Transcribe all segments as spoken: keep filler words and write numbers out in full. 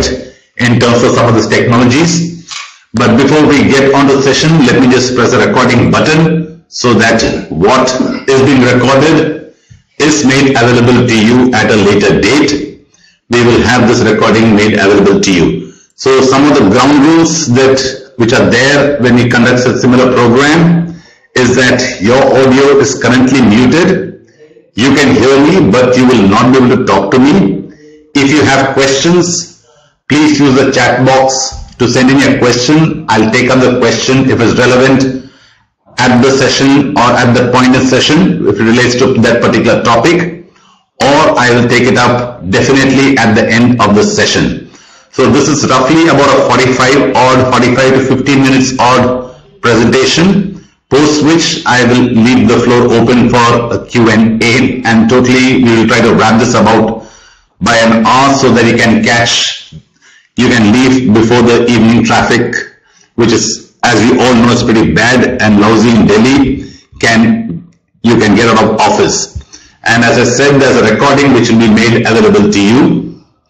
correct in terms of some of these technologies. But before we get on to the session, let me just press the recording button so that what is being recorded is made available to you at a later date. We will have this recording made available to you. So some of the ground rules that which are there when we conduct a similar program is that your audio is currently muted. You can hear me, but you will not be able to talk to me. If you have questions, please use the chat box to send in your question. I'll take up the question if it's relevant at the session or at the point in session if it relates to that particular topic, or I will take it up definitely at the end of the session. So this is roughly about a forty-five odd, forty-five to fifteen minutes odd presentation, post which I will leave the floor open for a Q and A, and totally we will try to wrap this about by an hour so that you can catch, you can leave before the evening traffic, which is, as we all know, is pretty bad and lousy in Delhi, can, you can get out of office. And as I said, there's a recording which will be made available to you.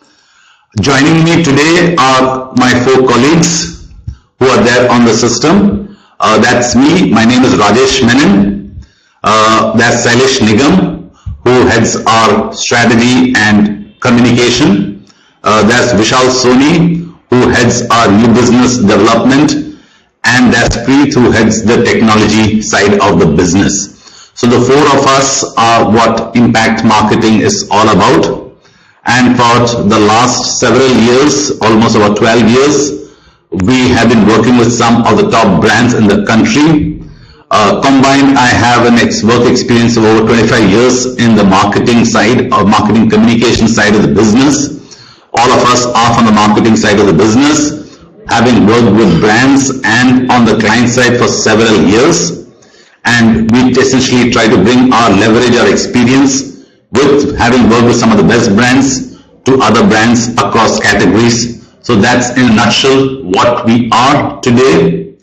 Joining me today are my four colleagues who are there on the system. Uh, that's me. My name is Rajesh Menon. Uh, that's Sailesh Nigam, who heads our strategy and communication. Uh, that's Vishal Soni, who heads our new business development. And that's Preet, who heads the technology side of the business. So the four of us are what Impact Marketing is all about. And for the last several years, almost about twelve years, we have been working with some of the top brands in the country. Uh, combined, I have an ex work experience of over twenty-five years in the marketing side or marketing communication side of the business. All of us are from the marketing side of the business, having worked with brands and on the client side for several years. And we essentially try to bring our leverage, our experience with having worked with some of the best brands to other brands across categories. So that's in a nutshell what we are today.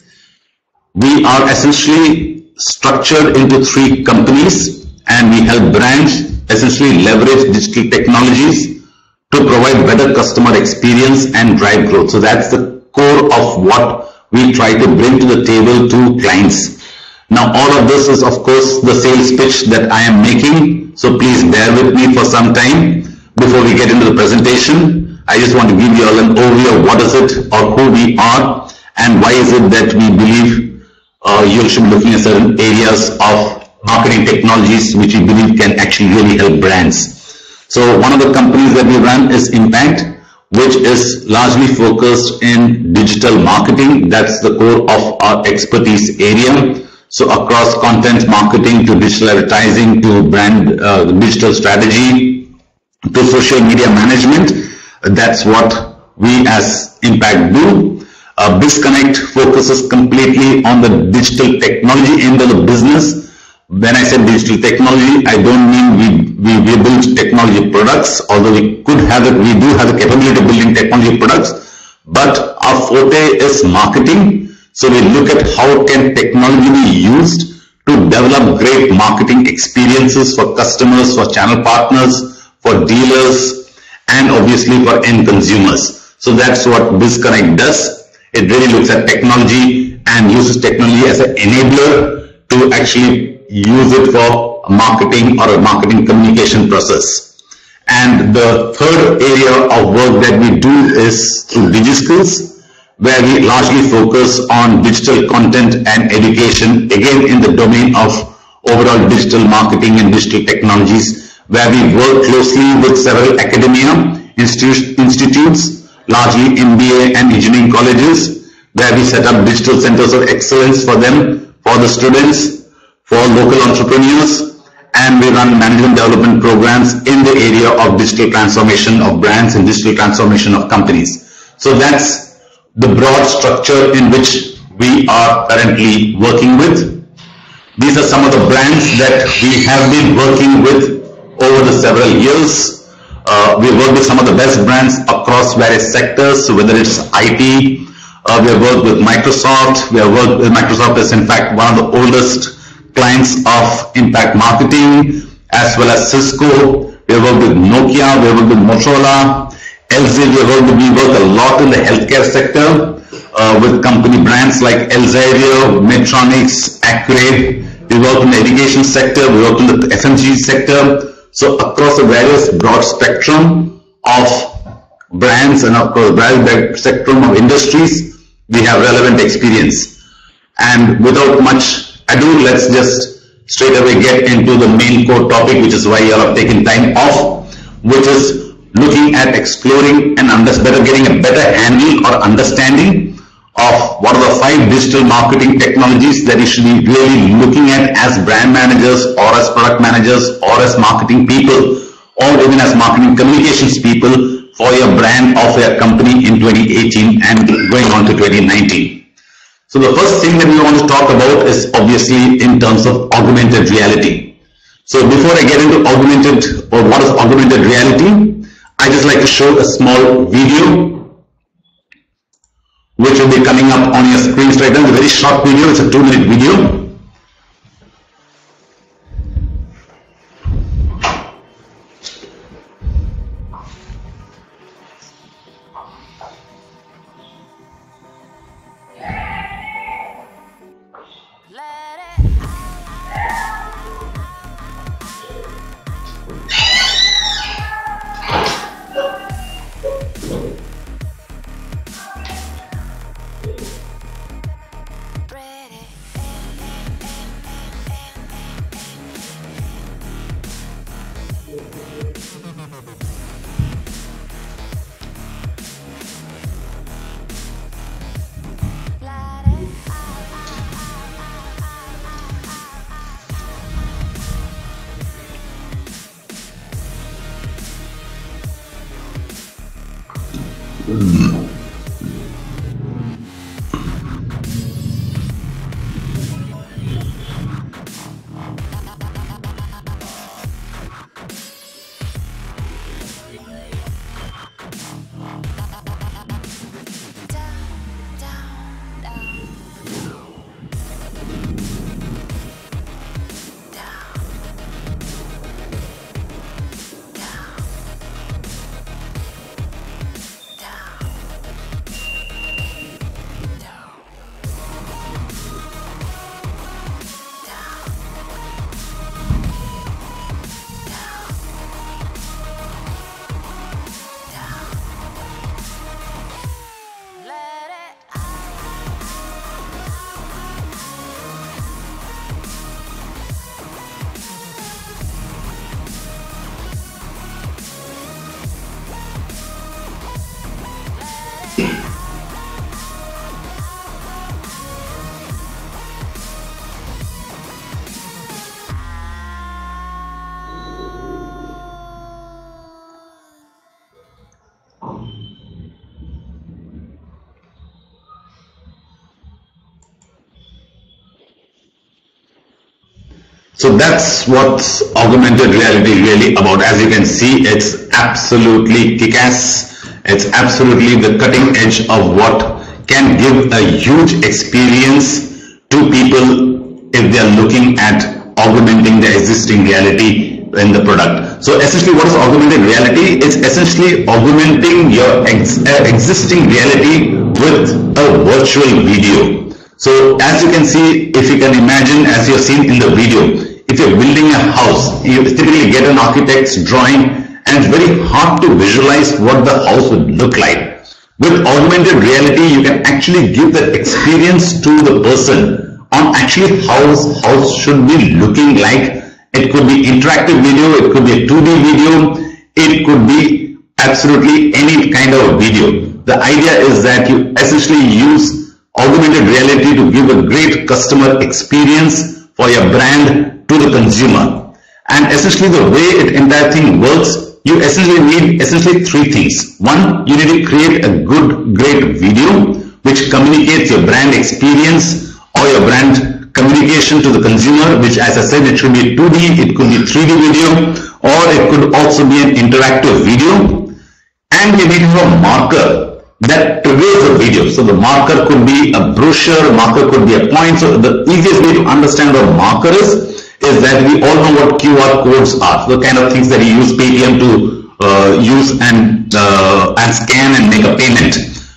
We are essentially structured into three companies, and we help brands essentially leverage digital technologies to provide better customer experience and drive growth. So that's the core of what we try to bring to the table to clients. Now, all of this is, of course, the sales pitch that I am making. So please bear with me for some time before we get into the presentation. I just want to give you all an overview of what is it or who we are and why is it that we believe uh, you should be looking at certain areas of marketing technologies which we believe can actually really help brands. So one of the companies that we run is Impact, which is largely focused in digital marketing. That's the core of our expertise area. So across content marketing to digital advertising to brand uh, digital strategy to social media management, that's what we as Impact do. Uh, BizConnect focuses completely on the digital technology end of the business. When I say digital technology, I don't mean we, we, we build technology products, although we could have it, we do have the capability of building technology products, but our forte is marketing. So we look at how can technology be used to develop great marketing experiences for customers, for channel partners, for dealers, and obviously for end consumers. So that's what BizConnect does. It really looks at technology and uses technology as an enabler to actually use it for marketing or a marketing communication process. And the third area of work that we do is through DigiSkills, where we largely focus on digital content and education, again in the domain of overall digital marketing and digital technologies, where we work closely with several academia institu institutes, largely M B A and engineering colleges, where we set up digital centers of excellence for them, for the students, for local entrepreneurs, and we run management development programs in the area of digital transformation of brands and digital transformation of companies. So that's the broad structure in which we are currently working with. These are some of the brands that we have been working with over the several years. Uh, we work with some of the best brands across various sectors, so whether it's I T, uh, we have worked with Microsoft. We have worked with Microsoft is in fact one of the oldest clients of Impact Marketing, as well as Cisco. We have worked with Nokia, we have worked with Motorola, Elsevier, we work a lot in the healthcare sector uh, with company brands like Elsevier, Medtronic, Accuray. We work in the education sector, we work in the F M G sector. So across a various broad spectrum of brands and of course broad spectrum of industries, we have relevant experience. And without much ado, let's just straight away get into the main core topic, which is why you all have taken time off, which is looking at exploring and under, better getting a better handle or understanding of what are the five digital marketing technologies that you should be really looking at as brand managers or as product managers or as marketing people or even as marketing communications people for your brand or for your company in twenty eighteen and going on to twenty nineteen. So the first thing that we want to talk about is obviously in terms of augmented reality. So before I get into augmented or what is augmented reality, I just like to show a small video which will be coming up on your screens right now. It's a very short video, it's a two minute video. So that's what augmented reality really about. As you can see, it's absolutely kick-ass. It's absolutely the cutting edge of what can give a huge experience to people if they are looking at augmenting the existing reality in the product. So essentially, what is augmented reality? It's essentially augmenting your ex uh, existing reality with a virtual video. So as you can see, if you can imagine, as you've seen in the video, if you're building a house, you typically get an architect's drawing and it's very hard to visualize what the house would look like. With augmented reality, you can actually give that experience to the person on actually how his house should be looking like. It could be interactive video, it could be a two D video, it could be absolutely any kind of video. The idea is that you essentially use augmented reality to give a great customer experience for your brand to the consumer. And essentially the way it entire thing works, you essentially need essentially three things. One, you need to create a good, great video which communicates your brand experience or your brand communication to the consumer, which, as I said, it should be two D, it could be three D video, or it could also be an interactive video. And you need to have a marker that triggers the video. So the marker could be a brochure, marker could be a point. So the easiest way to understand what a marker is, is that we all know what Q R codes are. So the kind of things that you use Paytm to uh, use and uh, and scan and make a payment.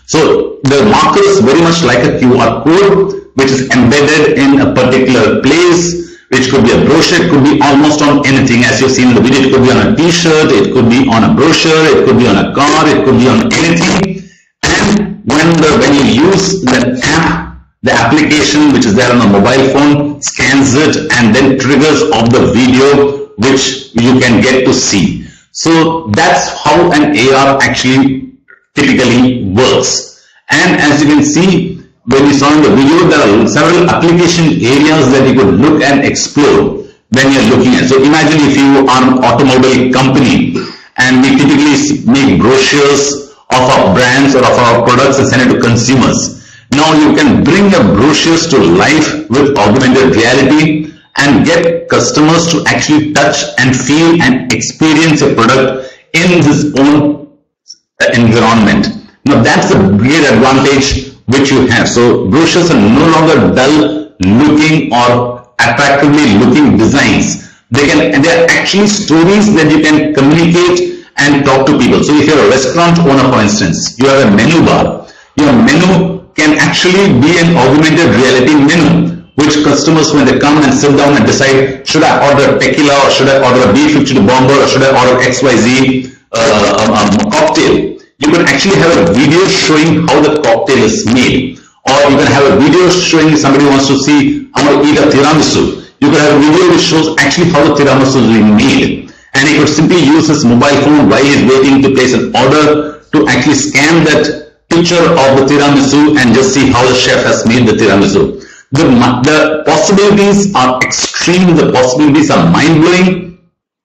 So the marker is very much like a Q R code, which is embedded in a particular place, which could be a brochure, it could be almost on anything. As you've seen in the video, it could be on a t-shirt, it could be on a brochure, it could be on a car, it could be on anything. And when the when you use the app, the application which is there on a mobile phone scans it and then triggers off the video which you can get to see. So that's how an A R actually typically works. And as you can see, when you saw in the video, there are several application areas that you could look and explore when you're looking at. So imagine if you are an automobile company and we typically make brochures of our brands or of our products and send it to consumers. Now you can bring the brochures to life with augmented reality and get customers to actually touch and feel and experience a product in his own environment. Now that's a great advantage which you have. So brochures are no longer dull looking or attractively looking designs. They can, and they're actually stories that you can communicate and talk to people. So if you're a restaurant owner, for instance, you have a menu bar. Your menu can actually be an augmented reality menu, which customers, when they come and sit down and decide, should I order tequila or should I order a B fifty-two bomber or should I order X Y Z uh, um, um, cocktail? You can actually have a video showing how the cocktail is made, or you can have a video showing somebody wants to see, I'm going to eat a tiramisu. You can have a video which shows actually how the tiramisu is being made, and he could simply use his mobile phone while he's waiting to place an order to actually scan that picture of the tiramisu and just see how the chef has made the tiramisu. The, the possibilities are extreme, the possibilities are mind-blowing,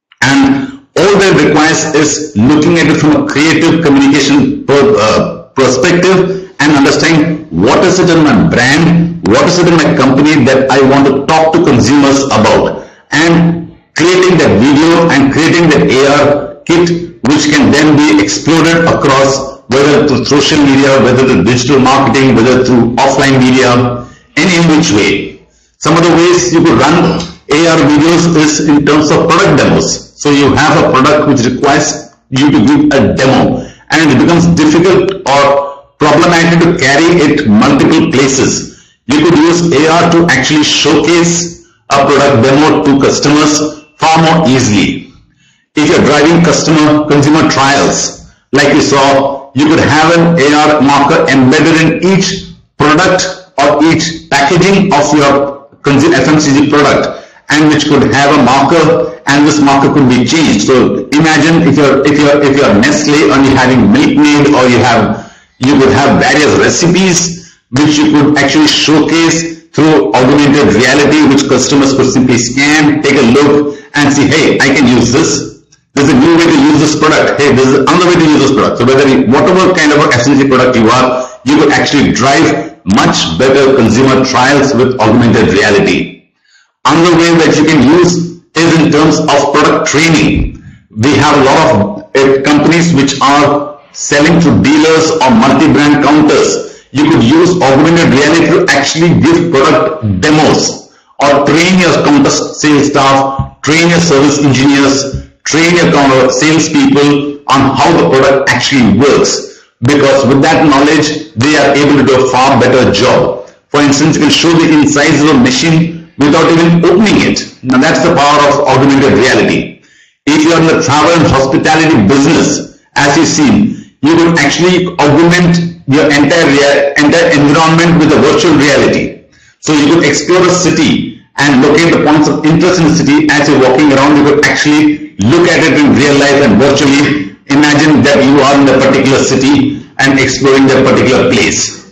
and all that requires is looking at it from a creative communication per, uh, perspective and understanding what is it in my brand, what is it in my company that I want to talk to consumers about, and creating that video and creating that A R kit which can then be exploded across, whether through social media, whether through digital marketing, whether through offline media, any in which way. Some of the ways you could run A R videos is in terms of product demos. So you have a product which requires you to give a demo, and it becomes difficult or problematic to carry it multiple places. You could use A R to actually showcase a product demo to customers far more easily. If you're driving customer consumer trials, like you saw, you could have an A R marker embedded in each product or each packaging of your F M C G product, and which could have a marker, and this marker could be changed. So imagine if you're if you're if you're Nestle and you're having Milkmaid, or you have you could have various recipes which you could actually showcase through augmented reality, which customers could simply scan, take a look, and see, hey, I can use this. There's a new way to use this product. Hey, there's another way to use this product. So whether you, whatever kind of F M C G product you are, you could actually drive much better consumer trials with augmented reality. Another way that you can use is in terms of product training. We have a lot of uh, companies which are selling to dealers or multi-brand counters. You could use augmented reality to actually give product demos, or train your counter sales staff, train your service engineers, train your counter sales people on how the product actually works. Because with that knowledge, they are able to do a far better job. For instance, you can show the insides of a machine without even opening it. Now that's the power of augmented reality. If you are in the travel and hospitality business, as you've seen, you will actually augment your entire, entire environment with a virtual reality. So you could explore a city and locate the points of interest in the city. As you're walking around, you could actually look at it in real life and virtually imagine that you are in a particular city and exploring that particular place.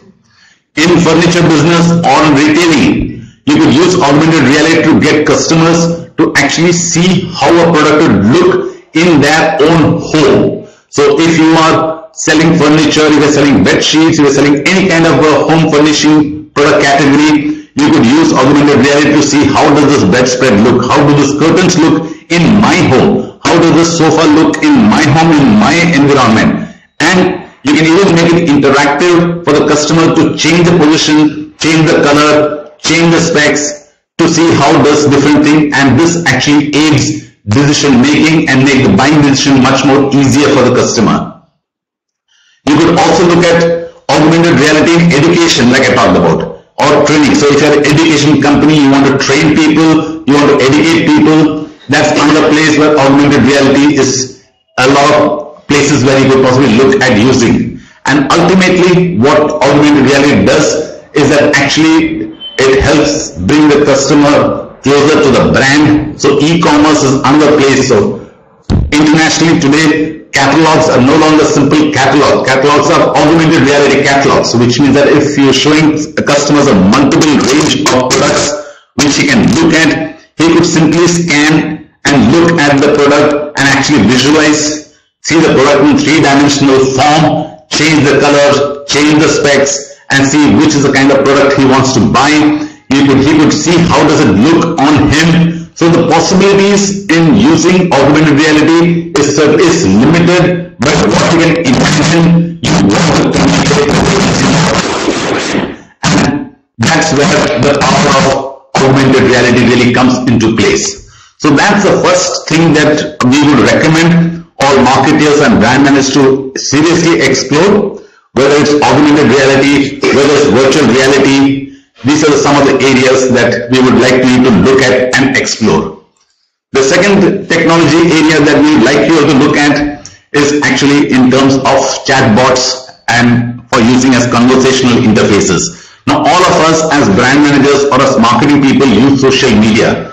In furniture business or in retailing, you could use augmented reality to get customers to actually see how a product would look in their own home. So if you are selling furniture, if you're selling bed sheets, if you're selling any kind of a home furnishing product category, you could use augmented reality to see how does this bedspread look, how do these curtains look in my home, how does this sofa look in my home, in my environment. And you can even make it interactive for the customer to change the position, change the color, change the specs to see how does different thing, and this actually aids decision making and make the buying decision much more easier for the customer. You could also look at augmented reality in education, like I talked about, or training. So if you're an education company, you want to train people, you want to educate people, that's another place where augmented reality is a lot of places where you could possibly look at using. And ultimately, what augmented reality does is that actually it helps bring the customer closer to the brand. So e-commerce is another place. So internationally today, catalogs are no longer simple catalogs. Catalogs are augmented reality catalogs, which means that if you're showing customers a multiple range of products which he can look at, he could simply scan and look at the product and actually visualize, see the product in three-dimensional form, change the color, change the specs, and see which is the kind of product he wants to buy. He could, he could see how does it look on him. So the possibilities in using augmented reality is, is limited, but what you can imagine, you want to communicate. And that's where the power of augmented reality really comes into place. So that's the first thing that we would recommend all marketers and brand managers to seriously explore, whether it's augmented reality, whether it's virtual reality. These are some of the areas that we would like you to look at and explore. The second technology area that we would like you to look at is actually in terms of chatbots and for using as conversational interfaces. Now, all of us as brand managers or as marketing people use social media.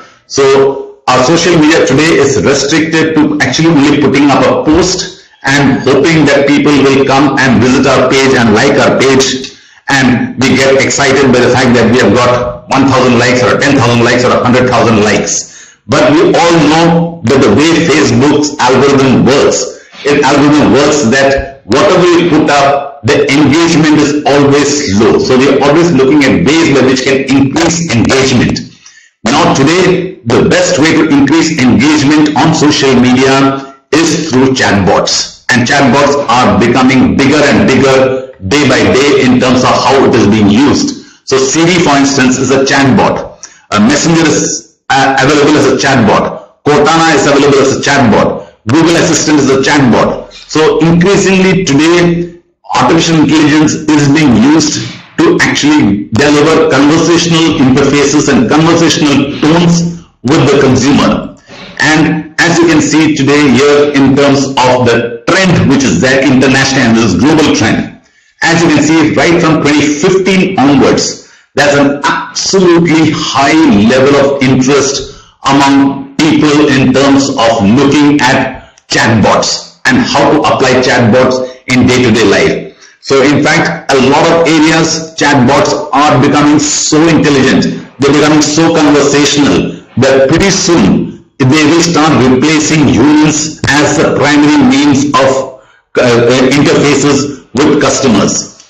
So our social media today is restricted to actually only putting up a post and hoping that people will come and visit our page and like our page, and we get excited by the fact that we have got one thousand likes or ten thousand likes or one hundred thousand likes. But we all know that the way Facebook's algorithm works, its algorithm works that whatever we put up, the engagement is always low. So we are always looking at ways by which can increase engagement. Now today, the best way to increase engagement on social media is through chatbots. And chatbots are becoming bigger and bigger day by day in terms of how it is being used. So Siri, for instance, is a chatbot. A Messenger is uh, available as a chatbot. Cortana is available as a chatbot. Google Assistant is a chatbot. So increasingly today, artificial intelligence is being used to actually deliver conversational interfaces and conversational tones with the consumer. And as you can see today here in terms of the trend which is there internationally and this global trend, as you can see right from twenty fifteen onwards, there's an absolutely high level of interest among people in terms of looking at chatbots and how to apply chatbots in day-to-day life. So in fact, a lot of areas, chatbots are becoming so intelligent, they're becoming so conversational that pretty soon they will start replacing humans as the primary means of uh, interfaces with customers.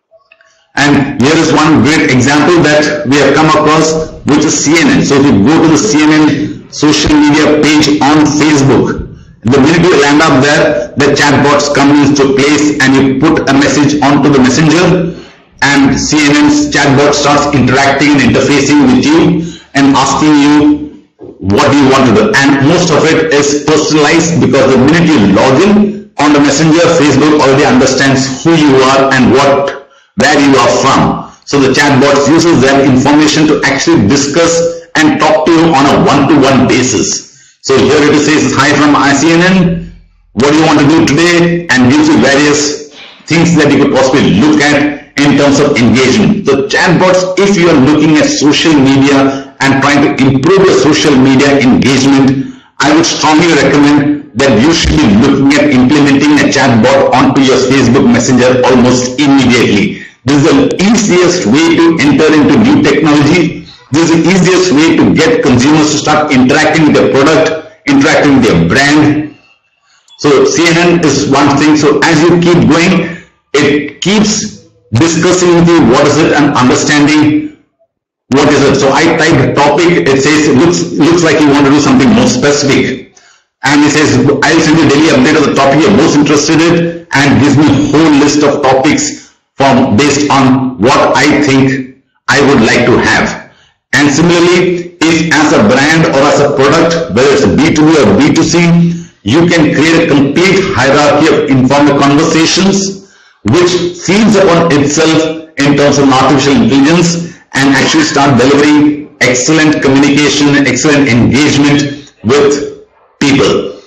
And here is one great example that we have come across, which is C N N. So if you go to the C N N social media page on Facebook, the minute you land up there, the chatbots come into place and you put a message onto the messenger and C N N's chatbot starts interacting and interfacing with you and asking you what do you want to do. And most of it is personalized because the minute you log in on the messenger, Facebook already understands who you are and what, where you are from. So the chatbot uses that information to actually discuss and talk to you on a one-to-one basis. So here it says, hi from I C N N, what do you want to do today? And gives you various things that you could possibly look at in terms of engagement. So chatbots, if you are looking at social media and trying to improve your social media engagement, I would strongly recommend that you should be looking at implementing a chatbot onto your Facebook Messenger almost immediately. This is the easiest way to enter into new technology. This is the easiest way to get consumers to start interacting with their product, interacting with their brand. So C N N is one thing. So as you keep going, it keeps discussing with you what is it and understanding what is it. So I type topic, it says it looks looks like you want to do something more specific. And it says I'll send you a daily update of the topic you're most interested in and gives me a whole list of topics from based on what I think I would like to have. And similarly, place as a brand or as a product, whether it's a B two B or B two C, you can create a complete hierarchy of informal conversations which feeds upon itself in terms of artificial intelligence and actually start delivering excellent communication, excellent engagement with people.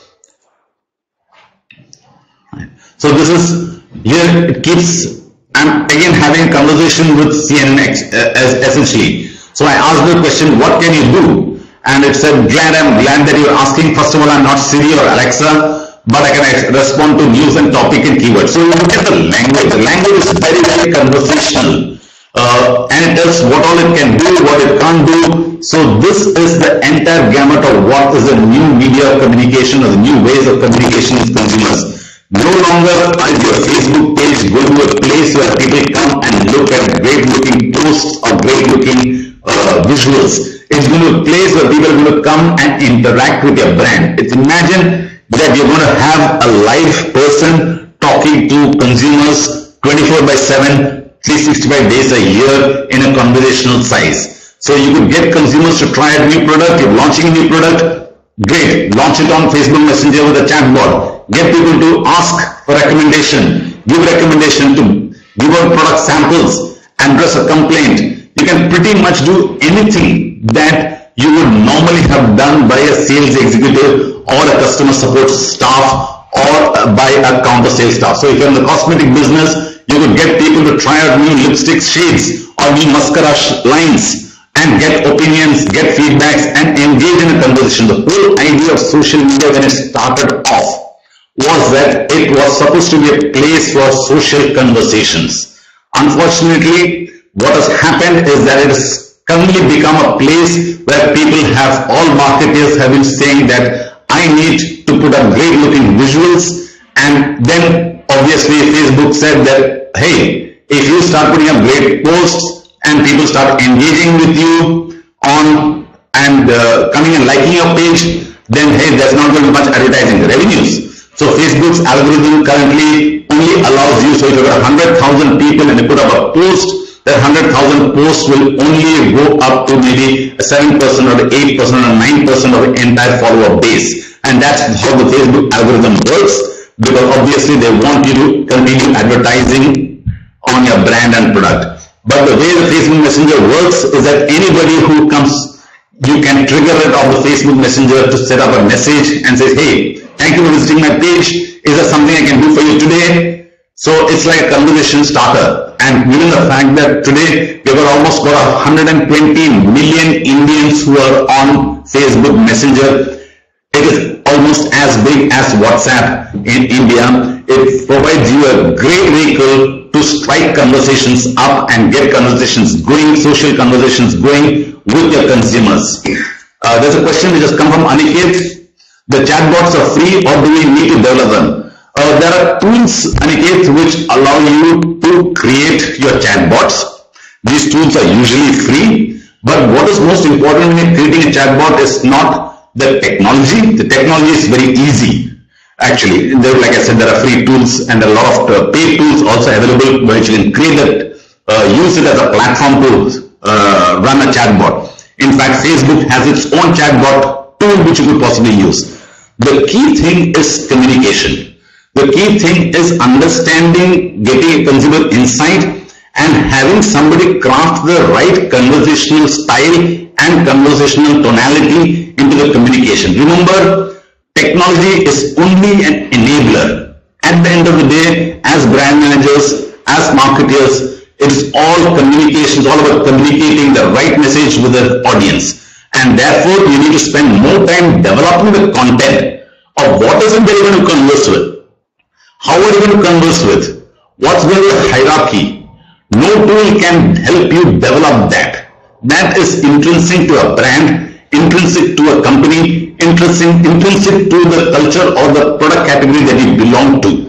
So this is, here it keeps, I'm again having a conversation with C N N uh, essentially. So I asked the question, what can you do? And it said, glad, I'm glad that you're asking. First of all, I'm not Siri or Alexa, but I can respond to news and topic and keywords. So you look at the language. The language is very, very conversational. Uh, and it tells what all it can do, what it can't do. So this is the entire gamut of what is the new media of communication or the new ways of communication with consumers. No longer is your Facebook page going to a place where people come and look at great looking posts or great looking uh, visuals. It's going to a place where people are going to come and interact with your brand. It's imagine that you're going to have a live person talking to consumers twenty-four by seven, three hundred sixty-five days a year in a conversational size. So you could get consumers to try a new product. You're launching a new product. Great. Launch it on Facebook Messenger with a chatbot. Get people to ask for recommendation. Give recommendation to give out product samples. Address a complaint. You can pretty much do anything that you would normally have done by a sales executive or a customer support staff or by a counter sales staff. So if you're in the cosmetic business, you could get people to try out new lipstick shades or new mascara lines and get opinions, get feedbacks and engage in a conversation. The whole idea of social media when it started off was that it was supposed to be a place for social conversations. Unfortunately, what has happened is that it has currently become a place where people have, all marketers have been saying that I need to put up great looking visuals, and then obviously Facebook said that, hey, if you start putting up great posts and people start engaging with you on and uh, coming and liking your page, then hey, there's not going to be much advertising revenues. So Facebook's algorithm currently only allows you, so if you've got one hundred thousand people and you put up a post, that one hundred thousand posts will only go up to maybe seven percent or eight percent or nine percent of the entire follower base. And that's how the Facebook algorithm works, because obviously they want you to continue advertising on your brand and product. But the way the Facebook Messenger works is that anybody who comes, you can trigger it on the Facebook Messenger to set up a message and say, hey, thank you for visiting my page. Is there something I can do for you today? So it's like a conversation starter. And given the fact that today we've got almost got one hundred twenty million Indians who are on Facebook Messenger, it is almost as big as WhatsApp in India. It provides you a great vehicle to strike conversations up and get conversations going, social conversations going with your consumers. Uh, there's a question which has come from Aniket. The chatbots are free or do we need to develop them? Uh, there are tools, Aniket, which allow you to create your chatbots. These tools are usually free, but what is most important when creating a chatbot is not the technology. The technology is very easy. Actually, there, like I said, there are free tools and a lot of uh, paid tools also available where you can create that, uh, use it as a platform to uh, run a chatbot. In fact, Facebook has its own chatbot tool which you could possibly use. The key thing is communication. The key thing is understanding, getting a consumer insight and having somebody craft the right conversational style and conversational tonality into the communication. Remember, technology is only an enabler. At the end of the day, as brand managers, as marketers, it is all communication, it's all about communicating the right message with the audience. And therefore, you need to spend more time developing the content of what is it that you're going to converse with. How are you going to converse with? What's going to be the hierarchy? No tool can help you develop that. That is intrinsic to a brand, intrinsic to a company, intrinsic, intrinsic to the culture or the product category that you belong to.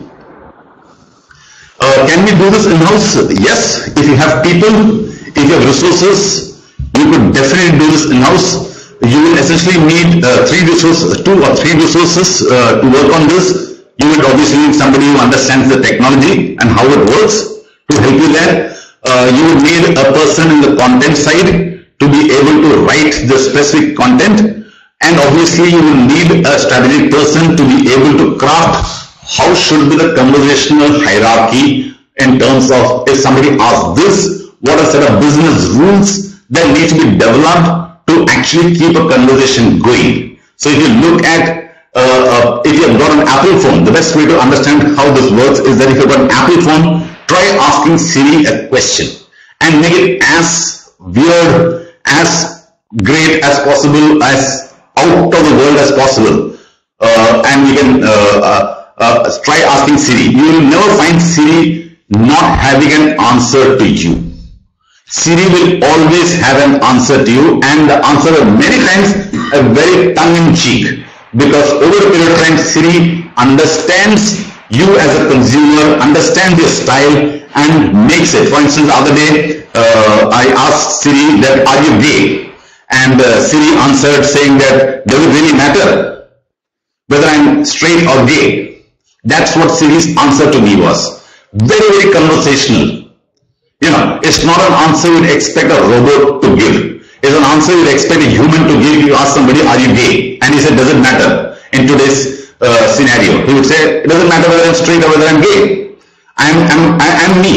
Uh, can we do this in-house? Yes. If you have people, if you have resources, you could definitely do this in-house. You will essentially need uh, three resources, two or three resources uh, to work on this. You would obviously need somebody who understands the technology and how it works to help you there. Uh, you would need a person in the content side to be able to write the specific content, and obviously you will need a strategic person to be able to craft how should be the conversational hierarchy in terms of if somebody asks this, what are set of business rules that need to be developed to actually keep a conversation going. So if you look at Uh, uh, if you have got an Apple phone, the best way to understand how this works is that if you've got an Apple phone, try asking Siri a question and make it as weird, as great as possible, as out of the world as possible. Uh, and you can uh, uh, uh, try asking Siri. You will never find Siri not having an answer to you. Siri will always have an answer to you, and the answer is many times a very tongue-in-cheek. Because over a period of time, Siri understands you as a consumer, understands your style, and makes it. For instance, the other day, uh, I asked Siri that, are you gay? And uh, Siri answered saying that, does it really matter whether I'm straight or gay? That's what Siri's answer to me was. Very, very conversational. You know, it's not an answer you'd expect a robot to give. It's an answer you'd expect a human to give. You ask somebody, are you gay? And he said, does it matter? In today's uh, scenario, he would say, it doesn't matter whether I'm straight or whether I'm gay. I'm, I'm, I'm me.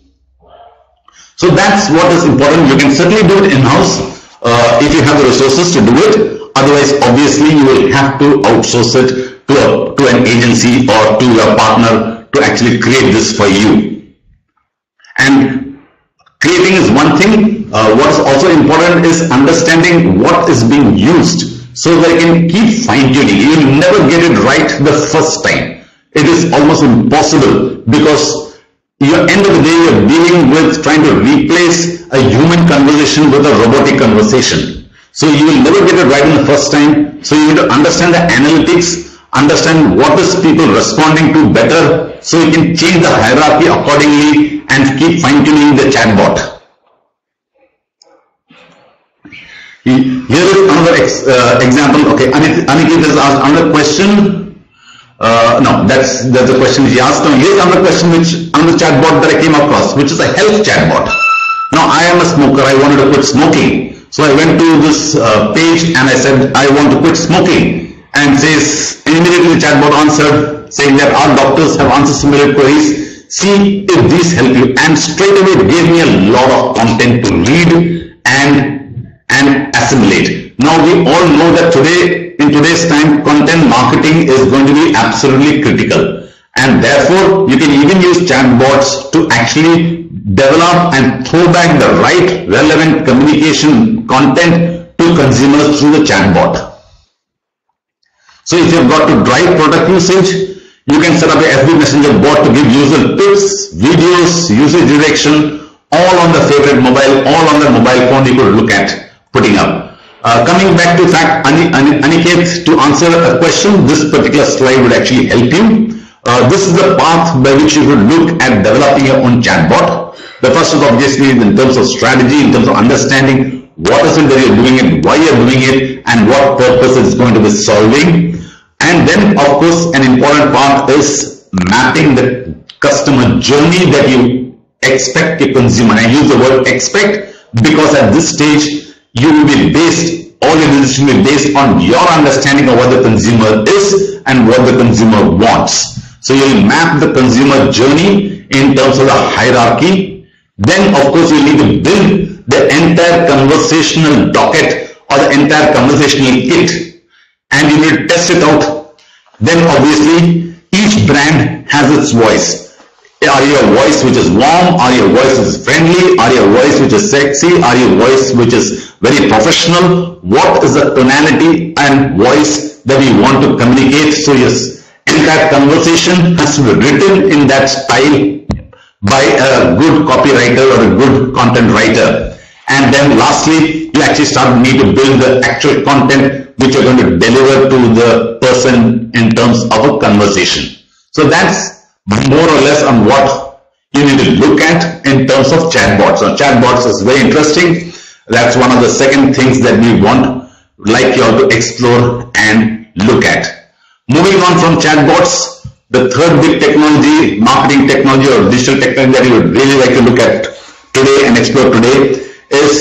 So that's what is important. You can certainly do it in-house uh, if you have the resources to do it. Otherwise, obviously, you will have to outsource it to, a, to an agency or to your partner to actually create this for you. And creating is one thing. Uh, what is also important is understanding what is being used, so they can keep fine-tuning. You will never get it right the first time. It is almost impossible, because at the end of the day, you're dealing with trying to replace a human conversation with a robotic conversation. So you will never get it right in the first time. So you need to understand the analytics, understand what is people responding to better, so you can change the hierarchy accordingly and keep fine-tuning the chatbot. Here is another ex, uh, example. Okay, Aniket has asked another question. Uh, no, that's that's the question he asked. Now, here's another question, which another chatbot that I came across, which is a health chatbot. Now, I am a smoker. I wanted to quit smoking, so I went to this uh, page and I said I want to quit smoking, and says immediately the chatbot answered saying that our doctors have answered similar queries. See if these help you, and straight away it gave me a lot of content to read and and assimilate. Now we all know that today, in today's time, content marketing is going to be absolutely critical, and therefore you can even use chatbots to actually develop and throw back the right relevant communication content to consumers through the chatbot. So if you've got to drive product usage, you can set up a F B Messenger bot to give user tips, videos, usage direction, all on the favorite mobile, all on the mobile phone you could look at putting up. Uh, coming back to fact, Aniket, to answer a question, this particular slide would actually help you. Uh, this is the path by which you would look at developing your own chatbot. The first is obviously in terms of strategy, in terms of understanding what is it that you're doing it, why you're doing it, and what purpose it's going to be solving. And then, of course, an important part is mapping the customer journey that you expect a consumer. I use the word expect because at this stage, you will be based, all your decisions will be based on your understanding of what the consumer is and what the consumer wants. So you will map the consumer journey in terms of the hierarchy. Then, of course, you need to build the entire conversational docket or the entire conversational kit, and you need to test it out. Then, obviously, each brand has its voice. Are you a voice which is warm? Are you a voice which is friendly? Are you a voice which is sexy? Are you a voice which is very professional? What is the tonality and voice that we want to communicate? So yes, entire conversation has to be written in that style by a good copywriter or a good content writer. And then lastly, you actually start need to build the actual content which you're going to deliver to the person in terms of a conversation. So that's more or less on what you need to look at in terms of chatbots. So chatbots is very interesting. That's one of the second things that we want, like you all to explore and look at. Moving on from chatbots, the third big technology, marketing technology or digital technology that you would really like to look at today and explore today is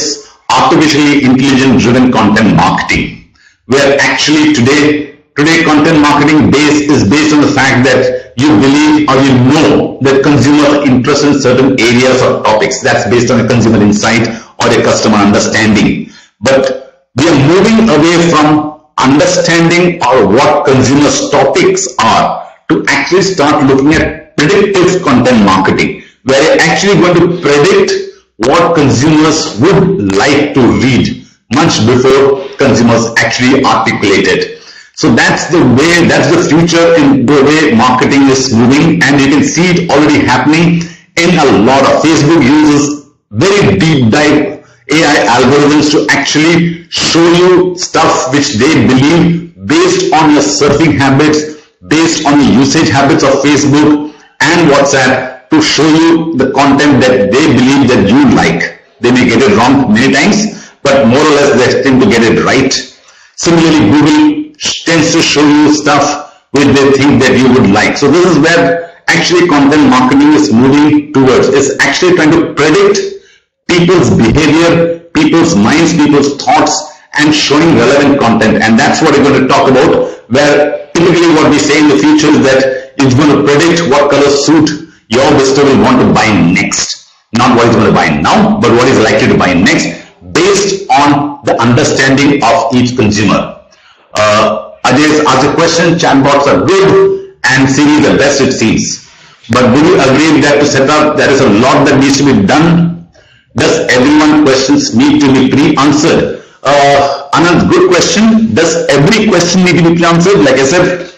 artificially intelligent driven content marketing, where actually today, today content marketing base is based on the fact that you believe or you know that consumers are interested in certain areas or topics. That's based on a consumer insight or a customer understanding. But we are moving away from understanding or what consumers' topics are to actually start looking at predictive content marketing, where you're actually going to predict what consumers would like to read much before consumers actually articulate it. So that's the way, that's the future in the way marketing is moving, and you can see it already happening in a lot of Facebook uses very deep dive A I algorithms to actually show you stuff which they believe based on your surfing habits, based on the usage habits of Facebook and WhatsApp, to show you the content that they believe that you like. They may get it wrong many times, but more or less they tend to get it right. Similarly, Google tends to show you stuff which they think that you would like. So this is where actually content marketing is moving towards. It's actually trying to predict people's behavior, people's minds, people's thoughts, and showing relevant content. And that's what we're going to talk about, where typically what we say in the future is that it's going to predict what color suit your visitor will want to buy next. Not what he's going to buy now, but what he's likely to buy next, based on the understanding of each consumer. Uh, Ajay asked a question, chatbots are good and Siri the best it seems. But do you agree that to set up, there is a lot that needs to be done? Does everyone's questions need to be pre-answered? Uh, Anand, good question. Does every question need to be pre-answered? Like I said,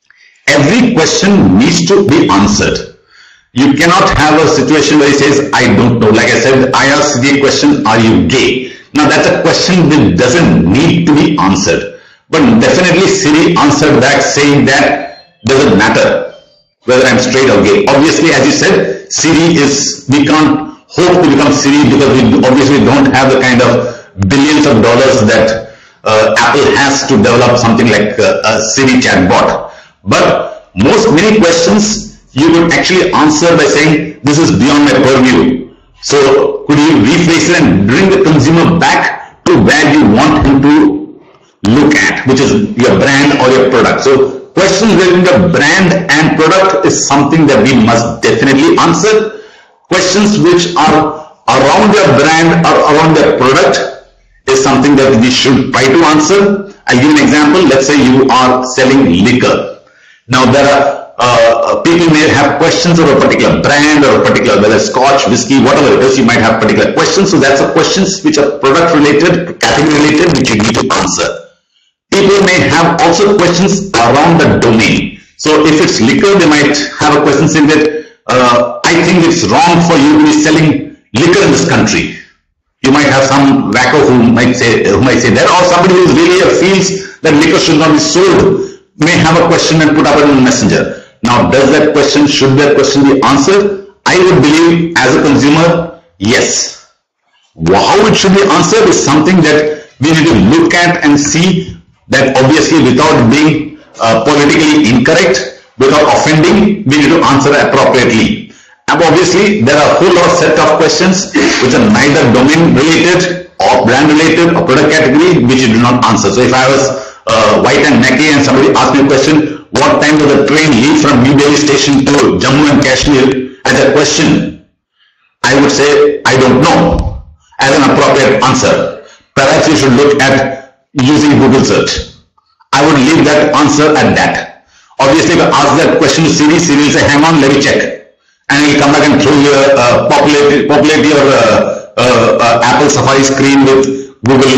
every question needs to be answered. You cannot have a situation where he says, I don't know. Like I said, I asked the question, are you gay? Now that's a question that doesn't need to be answered. But definitely Siri answered back saying that doesn't matter whether I'm straight or gay. Obviously, as you said, Siri is, we can't hope to become Siri because we obviously don't have the kind of billions of dollars that uh, Apple has to develop something like uh, a Siri chatbot. But most, many questions you would actually answer by saying, this is beyond my purview. So could you rephrase it and bring the consumer back to where you want him to look at, which is your brand or your product. So questions relating to brand and product is something that we must definitely answer. Questions which are around your brand or around your product is something that we should try to answer. I'll give an example. Let's say you are selling liquor. Now there are Uh, people may have questions of a particular brand or a particular, whether scotch, whiskey, whatever it is, you might have particular questions. So that's a questions which are product related, category related, which you need to answer. People may have also questions around the domain. So if it's liquor, they might have a question saying that, uh, I think it's wrong for you to be selling liquor in this country. You might have some wacko who might say, who might say that, or somebody who really feels that liquor should not be sold may have a question and put up it in the messenger. Now, does that question, should that question be answered? I would believe as a consumer, yes. How it should be answered is something that we need to look at and see that obviously without being uh, politically incorrect, without offending, we need to answer appropriately. And obviously, there are a whole lot of set of questions which are neither domain related or brand related or product category which you do not answer. So if I was uh, white and necky and somebody asked me a question, what time does the train leave from New Delhi station to Jammu and Kashmir, as a question, I would say, I don't know, as an appropriate answer. Perhaps you should look at using Google search. I would leave that answer at that. Obviously, if I ask that question to Siri, Siri will say, hang on, let me check. And he'll come back and throw you, uh, populate, populate your uh, uh, uh, Apple Safari screen with Google,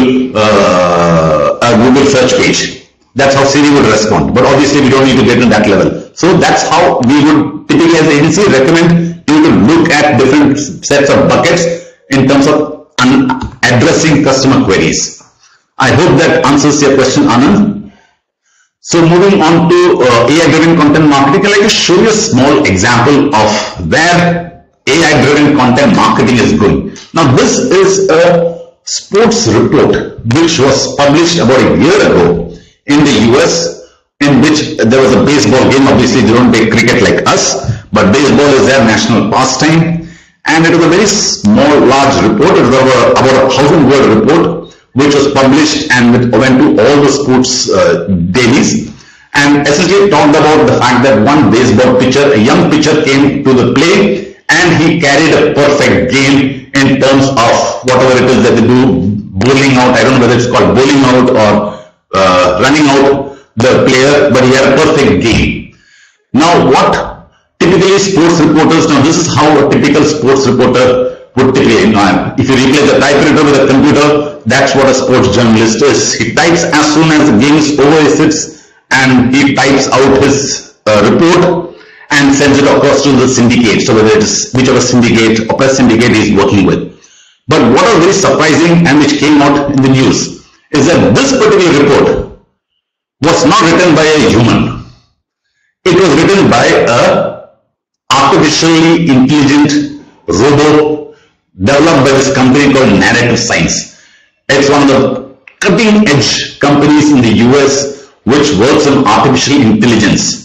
uh, a Google search page. That's how Siri would respond. But obviously, we don't need to get to that level. So that's how we would typically as an agency recommend you to look at different sets of buckets in terms of addressing customer queries. I hope that answers your question, Anand. So moving on to uh, A I-driven content marketing, I'd like to show you a small example of where A I-driven content marketing is going. Now this is a sports report which was published about a year ago in the U S, in which there was a baseball game. Obviously they don't play cricket like us, but baseball is their national pastime. And it was a very small, large report. It was about a thousand word report, which was published and it went to all the sports uh, dailies, and essentially talked about the fact that one baseball pitcher, a young pitcher, came to the play and he carried a perfect game in terms of whatever it is that they do, bowling out. I don't know whether it's called bowling out or uh, running out the player, but he had a perfect game. Now what typically sports reporters, now this is how a typical sports reporter would typically, you know, if you replace the typewriter with a computer, that's what a sports journalist is. He types as soon as the game is over, he sits and he types out his uh, report and sends it across to the syndicate, so whether it's whichever syndicate or press syndicate he's working with. But what was very surprising and which came out in the news is that this particular report was not written by a human. It was written by a artificially intelligent robot developed by this company called Narrative Science. It's one of the cutting edge companies in the U S which works on artificial intelligence.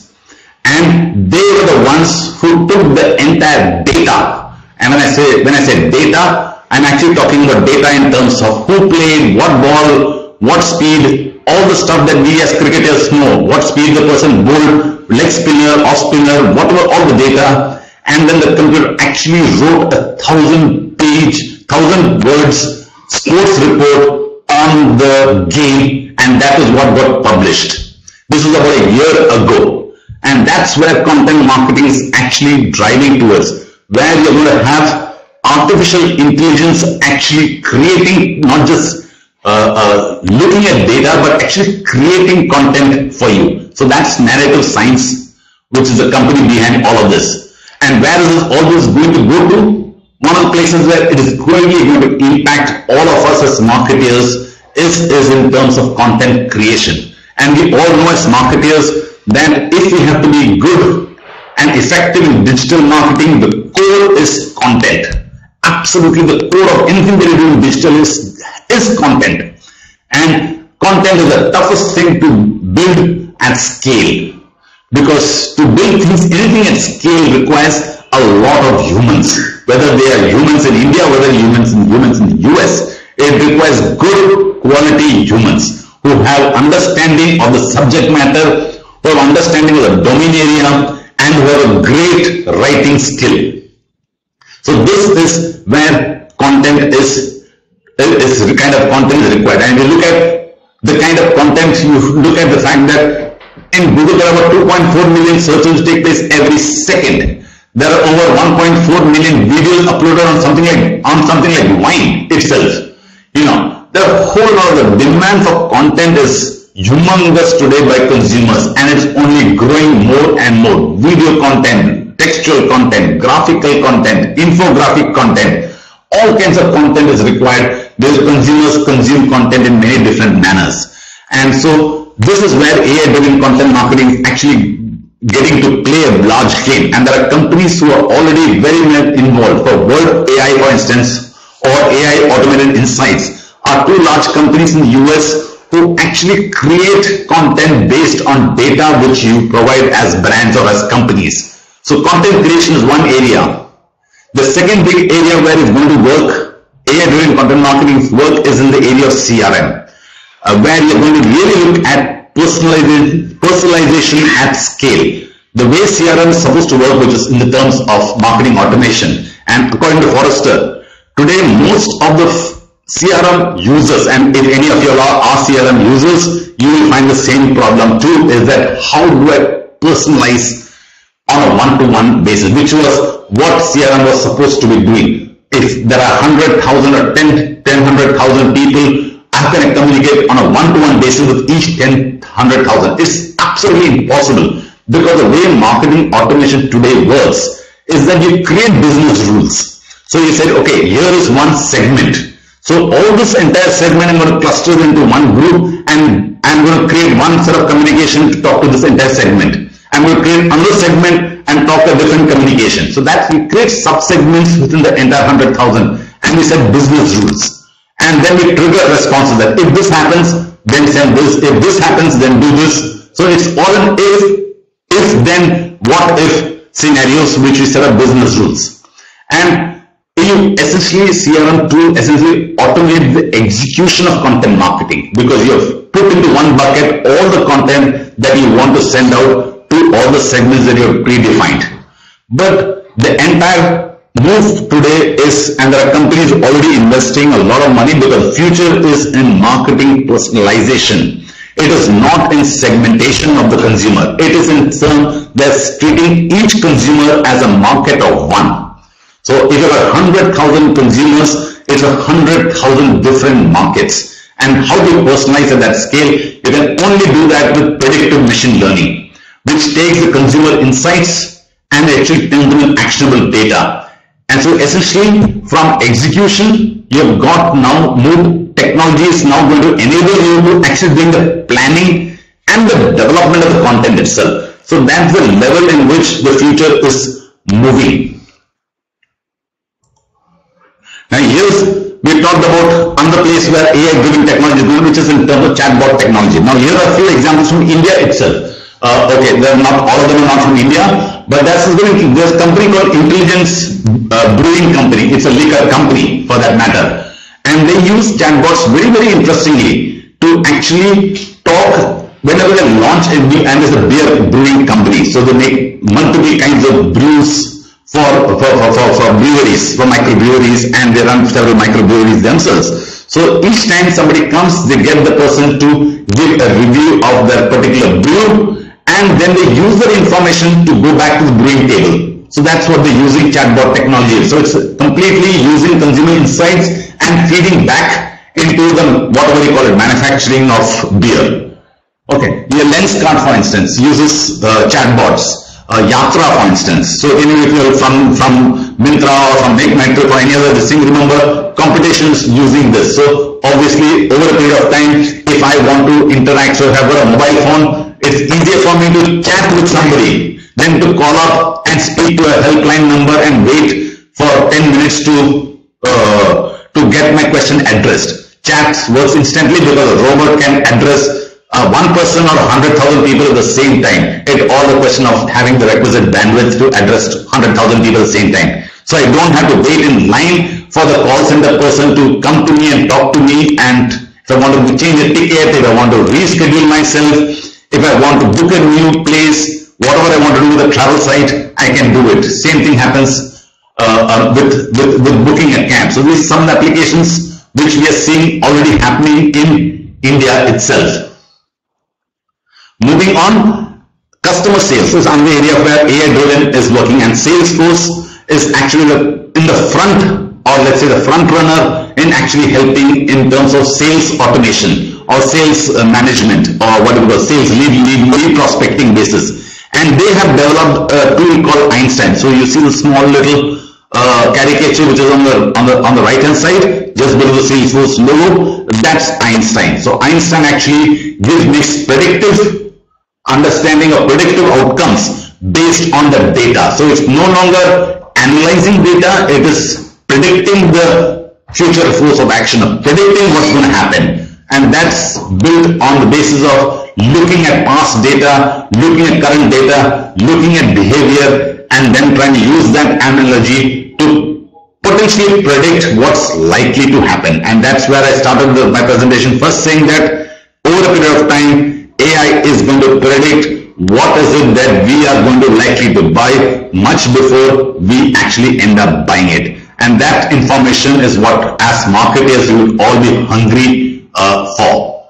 And they were the ones who took the entire data. And when I say when I say data, I'm actually talking about data in terms of who played, what ball, what speed, all the stuff that we as cricketers know, what speed the person bowled, leg spinner, off spinner, whatever, all the data. And then the computer actually wrote a thousand page, thousand words sports report on the game, and that is what got published. This was about a year ago. And that's where content marketing is actually driving towards, where you're going to have artificial intelligence actually creating, not just uh, uh, looking at data, but actually creating content for you. So that's Narrative Science, which is the company behind all of this. And where is this all this going to go to? One of the places where it is going to impact all of us as marketers is, is in terms of content creation. And we all know as marketers that if we have to be good and effective in digital marketing, the core is content. Absolutely, the core of anything that you do in digital is, is content. And content is the toughest thing to build at scale. Because to build things, anything at scale requires a lot of humans. Whether they are humans in India, whether humans in humans in the U S, it requires good quality humans who have understanding of the subject matter, who have understanding of the domain area, and who have a great writing skill. So this is where content is, is the kind of content is required. And you look at the kind of content, you look at the fact that in Google there are about two point four million searches take place every second. There are over one point four million videos uploaded on something like on something like Vine itself. You know, the whole lot of the demand for content is humongous today by consumers, and it's only growing more and more. Video content, textual content, graphical content, infographic content, all kinds of content is required. Those consumers consume content in many different manners. And so this is where A I-driven content marketing is actually getting to play a large game. And there are companies who are already very much involved. For Word A I, for instance, or A I Automated Insights are two large companies in the U S who actually create content based on data which you provide as brands or as companies. So content creation is one area. The second big area where it's going to work, A I-driven content marketing's work, is in the area of C R M, uh, where you're going to really look at personalization, personalization at scale. The way C R M is supposed to work, which is in the terms of marketing automation. And according to Forrester, today most of the C R M users, and if any of you are, are C R M users, you will find the same problem too, is that how do I personalize on a one-to-one basis, which was what C R M was supposed to be doing. If there are one hundred thousand or ten, ten, one hundred thousand people, how can I communicate on a one-to-one basis with each ten, one hundred thousand? It's absolutely impossible, because the way marketing automation today works is that you create business rules. So you said, okay, here is one segment. So all this entire segment I'm going to cluster into one group, and I'm going to create one set of communication to talk to this entire segment. I'm going to create another segment and talk a different communication. So that we create sub-segments within the entire one hundred thousand, and we set business rules. And then we trigger responses that if this happens, then send this. If this happens, then do this. So it's all an if, if then, what if scenarios which we set up business rules. And you essentially, C R M tool essentially automate the execution of content marketing, because you have put into one bucket all the content that you want to send out to all the segments that you have predefined. But the entire move today is, and there are companies already investing a lot of money, because the future is in marketing personalization. It is not in segmentation of the consumer. It is in terms that's treating each consumer as a market of one. So if you have one hundred thousand consumers, it's one hundred thousand different markets. And how do you personalize at that scale? You can only do that with predictive machine learning, which takes the consumer insights and actually turns them into actionable data. And so essentially from execution, you have got now moved. Technology is now going to enable you to actually bring the planning and the development of the content itself. So that's the level in which the future is moving. Now here's, we talked about another place where A I-driven technology is going, which is in terms of chatbot technology. Now here are a few examples from India itself. Uh, okay, they're not, all of them are not from India, but that's going, there's a company called Intelligence uh, Brewing Company. It's a liquor company for that matter. And they use chatbots very, very interestingly to actually talk whenever they launch a new, and it's a beer brewing company. So they make multiple kinds of brews for, for, for, for, for breweries, for microbreweries, and they run several microbreweries themselves. So each time somebody comes, they get the person to give a review of their particular brew, and then they use their information to go back to the brewing table. So that's what they're using chatbot technology. So it's completely using consumer insights and feeding back into the, whatever you call it, manufacturing of beer. Okay, your Lenskart, for instance, uses uh, chatbots. Uh, Yatra, for instance. So even if you're from, from Myntra or from Make My Trip or any other thing, remember, competition is using this. So obviously, over a period of time, if I want to interact, so if I've got a mobile phone, it's easier for me to chat with somebody than to call up and speak to a helpline number and wait for ten minutes to uh, to get my question addressed. Chat works instantly because a robot can address uh, one person or one hundred thousand people at the same time. It's all a question of having the requisite bandwidth to address one hundred thousand people at the same time. So I don't have to wait in line for the call center person to come to me and talk to me, and if I want to change a ticket, if I want to reschedule myself, if I want to book a new place, whatever I want to do with a travel site, I can do it. Same thing happens uh, uh, with, with, with booking a cab. So these are some applications which we are seeing already happening in India itself. Moving on, customer sales is another area where A I-driven is working, and Salesforce is actually the, in the front, or let's say the front runner in actually helping in terms of sales automation or sales uh, management, or what we call sales lead, lead, lead prospecting basis. And they have developed a tool called Einstein. So you see the small little uh, caricature which is on the on the on the right hand side, just below the Salesforce logo. That's Einstein. So Einstein actually gives makes predictive understanding of predictive outcomes based on the data. So it's no longer analyzing data; it is predicting the future course of action, of predicting what's going to happen. And that's built on the basis of looking at past data, looking at current data, looking at behavior, and then trying to use that analogy to potentially predict what's likely to happen. And that's where I started the, my presentation first, saying that over a period of time, A I is going to predict what is it that we are going to likely to buy much before we actually end up buying it. And that information is what, as marketers, you will all be hungry uh, for.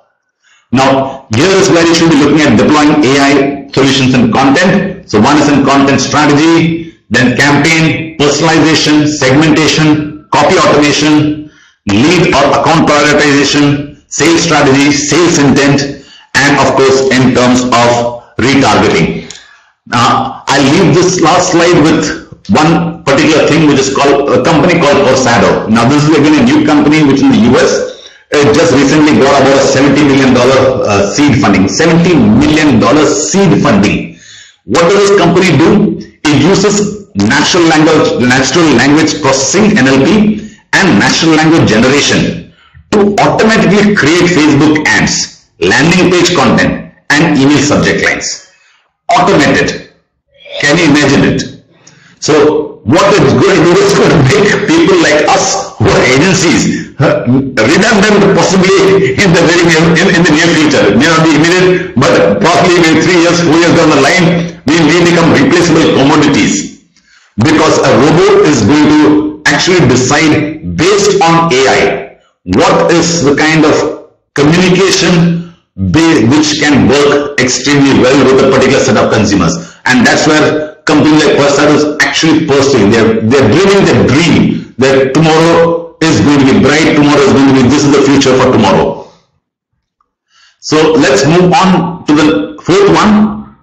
Now, here is where you should be looking at deploying A I solutions in content. So one is in content strategy, then campaign, personalization, segmentation, copy automation, lead or account prioritization, sales strategy, sales intent, and of course in terms of retargeting. Now, I'll leave this last slide with one particular thing which is called a company called Orsado. Now this is again a new company which in the U S it just recently got about a seventy million dollar uh, seed funding. seventy million dollar seed funding. What does this company do? It uses natural language, natural language processing N L P and natural language generation to automatically create Facebook ads, landing page content, and email subject lines. Automated. Can you imagine it? So what it's going to do is going to make people like redundancies, redundant possibly in the very near, in, in the near future. It may not be immediate, but probably maybe three years, four years down the line, we may become replaceable commodities, because a robot is going to actually decide based on A I what is the kind of communication which can work extremely well with a particular set of consumers. And that's where companies like Persat is actually pursuing. They're, they're dreaming the dream that tomorrow is going to be bright, tomorrow is going to be, this is the future for tomorrow. So let's move on to the fourth one,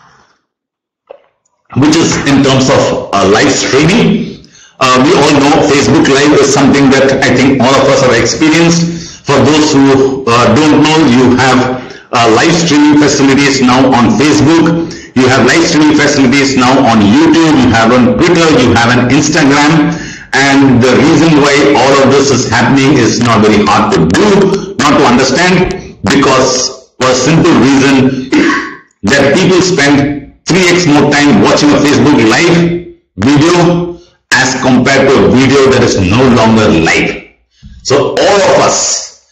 which is in terms of uh, live streaming. Uh, we all know Facebook Live is something that I think all of us have experienced. For those who uh, don't know, you have uh, live streaming facilities now on Facebook. You have live streaming facilities now on YouTube. You have on Twitter. You have on Instagram. And the reason why all of this is happening is not very hard to do, not to understand, because for a simple reason that people spend three X more time watching a Facebook Live video as compared to a video that is no longer live. So all of us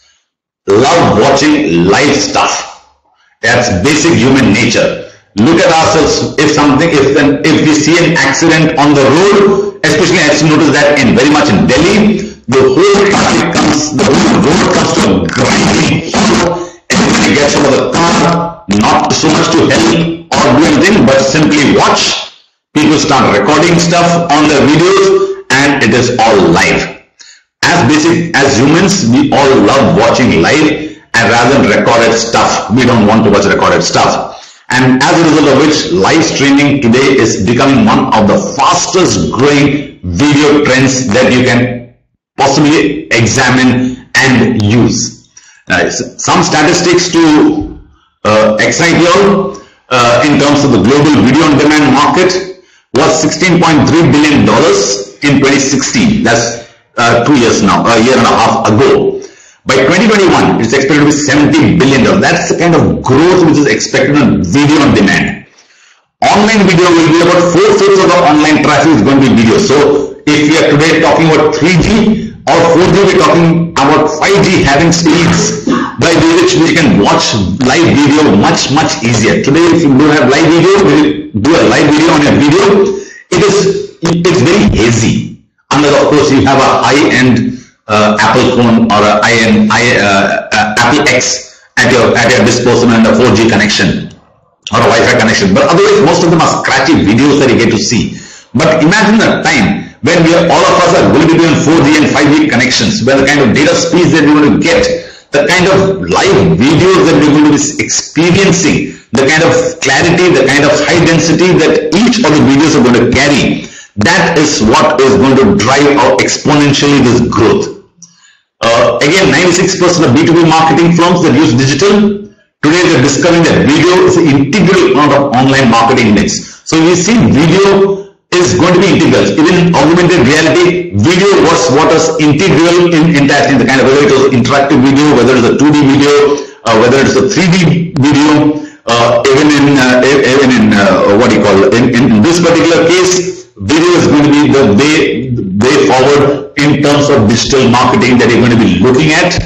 love watching live stuff. That's basic human nature. Look at ourselves. If something, if then, if we see an accident on the road, especially as you notice that in very much in Delhi, the whole traffic comes, the whole road comes to a grinding halt. Everybody gets out of the car, not so much to help or do anything, but simply watch. People start recording stuff on their videos, and it is all live. As basic as humans, we all love watching live, and rather than recorded stuff, we don't want to watch recorded stuff. And as a result of which, live streaming today is becoming one of the fastest growing video trends that you can possibly examine and use. Uh, some statistics to uh, excite you all uh, in terms of the global video on demand market was sixteen point three billion dollars in twenty sixteen. That's uh, two years now, a year and a half ago. By twenty twenty-one, it's expected to be seventy billion dollars. That's the kind of growth which is expected on video on demand. Online video will be about four-fifths of the online traffic is going to be video. So if we are today talking about three G or four G, we're talking about five G having speeds by which we can watch live video much, much easier. Today, if you don't have live video, we do a live video on a video, it is, it's very hazy. Unless, of course, you have a high-end uh, Apple phone or a high-end uh, uh, Apple X at your, at your disposal and a four G connection or a Wi-Fi connection. But otherwise, most of them are scratchy videos that you get to see. But imagine a time when we are, all of us are going to be doing four G and five G connections, where the kind of data speeds that we're going to get, the kind of live videos that we're going to be experiencing, the kind of clarity, the kind of high density that each of the videos are going to carry, that is what is going to drive out exponentially this growth. Uh, again, ninety-six percent of B two B marketing firms that use digital, today they're discovering that video is an integral part of online marketing mix. So we see video is going to be integral. Even in augmented reality, video was what was integral in entire thing, the kind of, whether it was interactive video, whether it's a two D video, uh, whether it's a three D video, uh, even in, uh, even in uh, what do you call, in, in this particular case, video is going to be the way, way forward in terms of digital marketing that you're going to be looking at.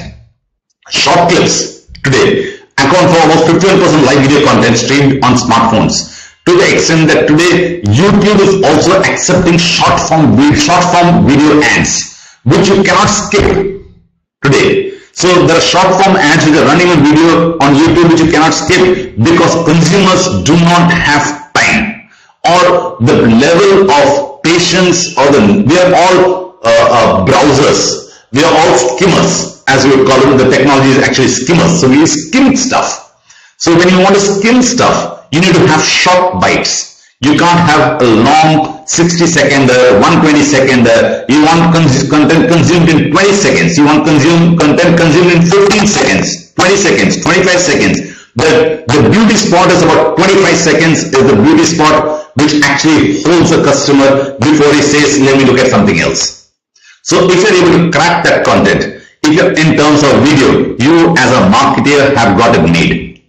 Short clips today account for almost fifty-one percent live video content streamed on smartphones, to the extent that today YouTube is also accepting short form short form video ads, which you cannot skip today. So there are short form ads which are running on video on YouTube which you cannot skip because consumers do not have time or the level of patience, or the we are all uh, uh, browsers, we are all skimmers, as we would call them. The technology is actually skimmers, so we skim stuff. So when you want to skim stuff, you need to have short bites. You can't have a long sixty second, one hundred twenty second. You want cons content consumed in twenty seconds. You want consume content consumed in fifteen seconds, twenty seconds, twenty-five seconds. The, the beauty spot is about twenty-five seconds is the beauty spot which actually holds a customer before he says, let me look at something else. So if you're able to crack that content, if you're in terms of video, you as a marketer have got it made.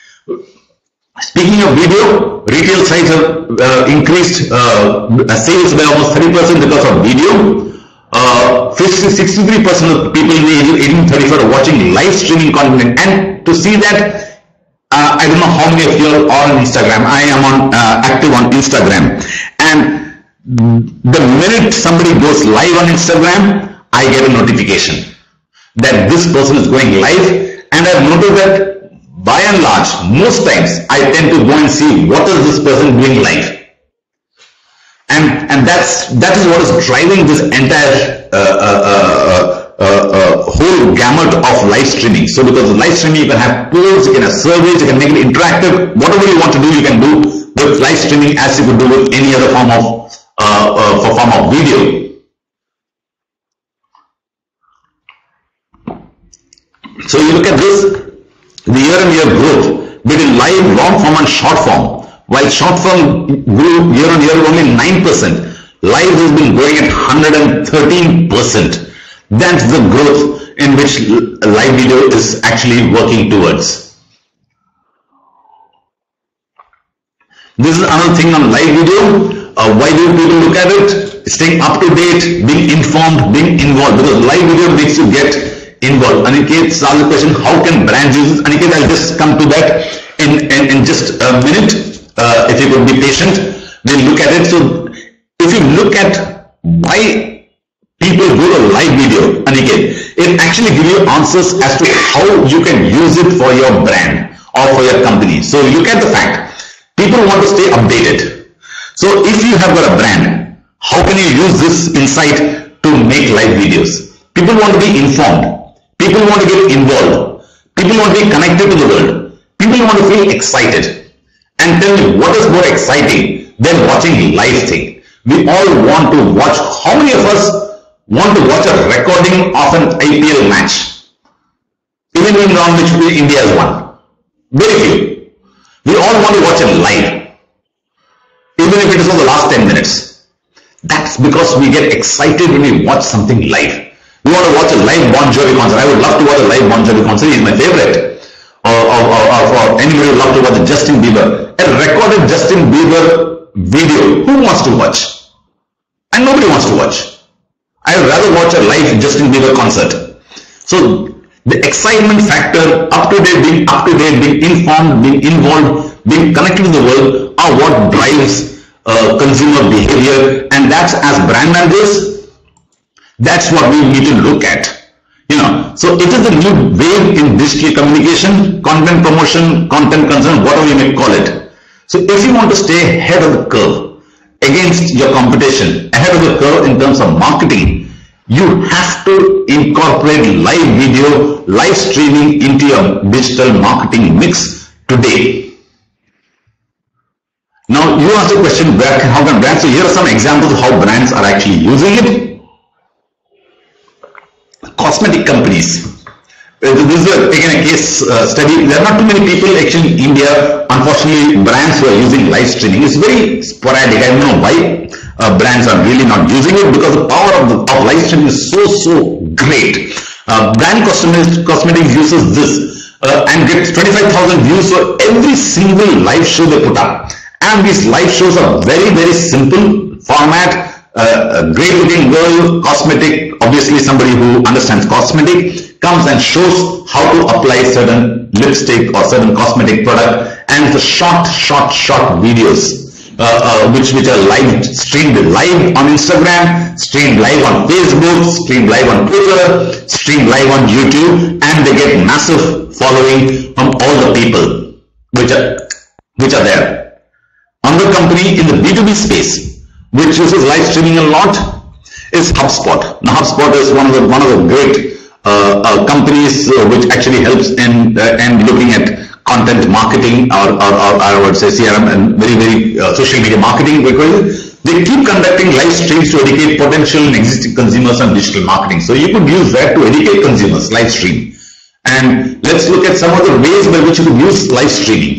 Speaking of video, retail sites have uh, increased uh, sales by almost thirty percent because of video. uh, sixty-three percent of people in the age of eighteen to thirty-four are watching live streaming content. And to see that, uh, I don't know how many of you are on Instagram. I am on uh, active on Instagram, and the minute somebody goes live on Instagram, I get a notification that this person is going live. And I've noticed that by and large, most times I tend to go and see what is this person doing live. And, and that's, that is what is driving this entire uh, uh, uh, uh, uh, whole gamut of live streaming. So because of live streaming, you can have polls, you can have surveys, you can make it interactive. Whatever you want to do, you can do with live streaming as you could do with any other form of, uh, uh, for form of video. So you look at this, the year-on-year growth between live, long form and short form. While short form grew year-on-year only nine percent, live has been growing at one hundred thirteen percent. That's the growth in which live video is actually working towards. This is another thing on live video. Uh, why do people look at it? Staying up to date, being informed, being involved, because live video makes you get involved. Aniket asked the question, how can brands use it? Aniket, I'll just come to that in, in, in just a minute. Uh, if you could be patient, we'll look at it. So if you look at why people go to live video, Aniket, it actually gives you answers as to how you can use it for your brand or for your company. So look at the fact, people want to stay updated. So if you have got a brand, how can you use this insight to make live videos? People want to be informed. People want to get involved. People want to be connected to the world. People want to feel excited. And tell me, what is more exciting than watching live thing? We all want to watch. How many of us want to watch a recording of an I P L match, even in round which India has won? Very few. We all want to watch it live, even if it is for the last ten minutes. That's because we get excited when we watch something live. We want to watch a live Bon Jovi concert. I would love to watch a live Bon Jovi concert. He's my favorite. Or, or, or, or for anybody who would love to watch a Justin Bieber. A recorded Justin Bieber video. Who wants to watch? And nobody wants to watch. I would rather watch a live Justin Bieber concert. So the excitement factor, up to date, being up to date, being informed, being involved, being connected to the world are what drives uh, consumer behavior. And that's, as brand managers, that's what we need to look at. You know, so it is the new wave in digital communication, content promotion, content concern, whatever you may call it. So if you want to stay ahead of the curve against your competition, ahead of the curve in terms of marketing, you have to incorporate live video, live streaming into your digital marketing mix today. Now you asked the question, where can, how can brands? So here are some examples of how brands are actually using it. Cosmetic companies. This is a, again a case uh, study. There are not too many people actually in India, unfortunately, brands who are using live streaming. It's very sporadic. I don't know why uh, brands are really not using it, because the power of, the, of live streaming is so, so great. Uh, brand cosmetics, cosmetics uses this uh, and gets twenty-five thousand views for every single live show they put up. And these live shows are very, very simple format. Uh, a great looking girl, cosmetic, obviously somebody who understands cosmetic, comes and shows how to apply certain lipstick or certain cosmetic product, and the short, short, short videos, uh, uh, which, which are live, streamed live on Instagram, streamed live on Facebook, streamed live on Twitter, streamed live on YouTube, and they get massive following from all the people which are, which are there. Another company in the B two B space, which uses live streaming a lot, is HubSpot. Now HubSpot is one of the one of the great uh, uh, companies uh, which actually helps in uh, and looking at content marketing, or, or, or I would say C R M and very very uh, social media marketing, because they keep conducting live streams to educate potential and existing consumers on digital marketing. So you could use that to educate consumers, live stream. And let's look at some of the ways by which you could use live streaming.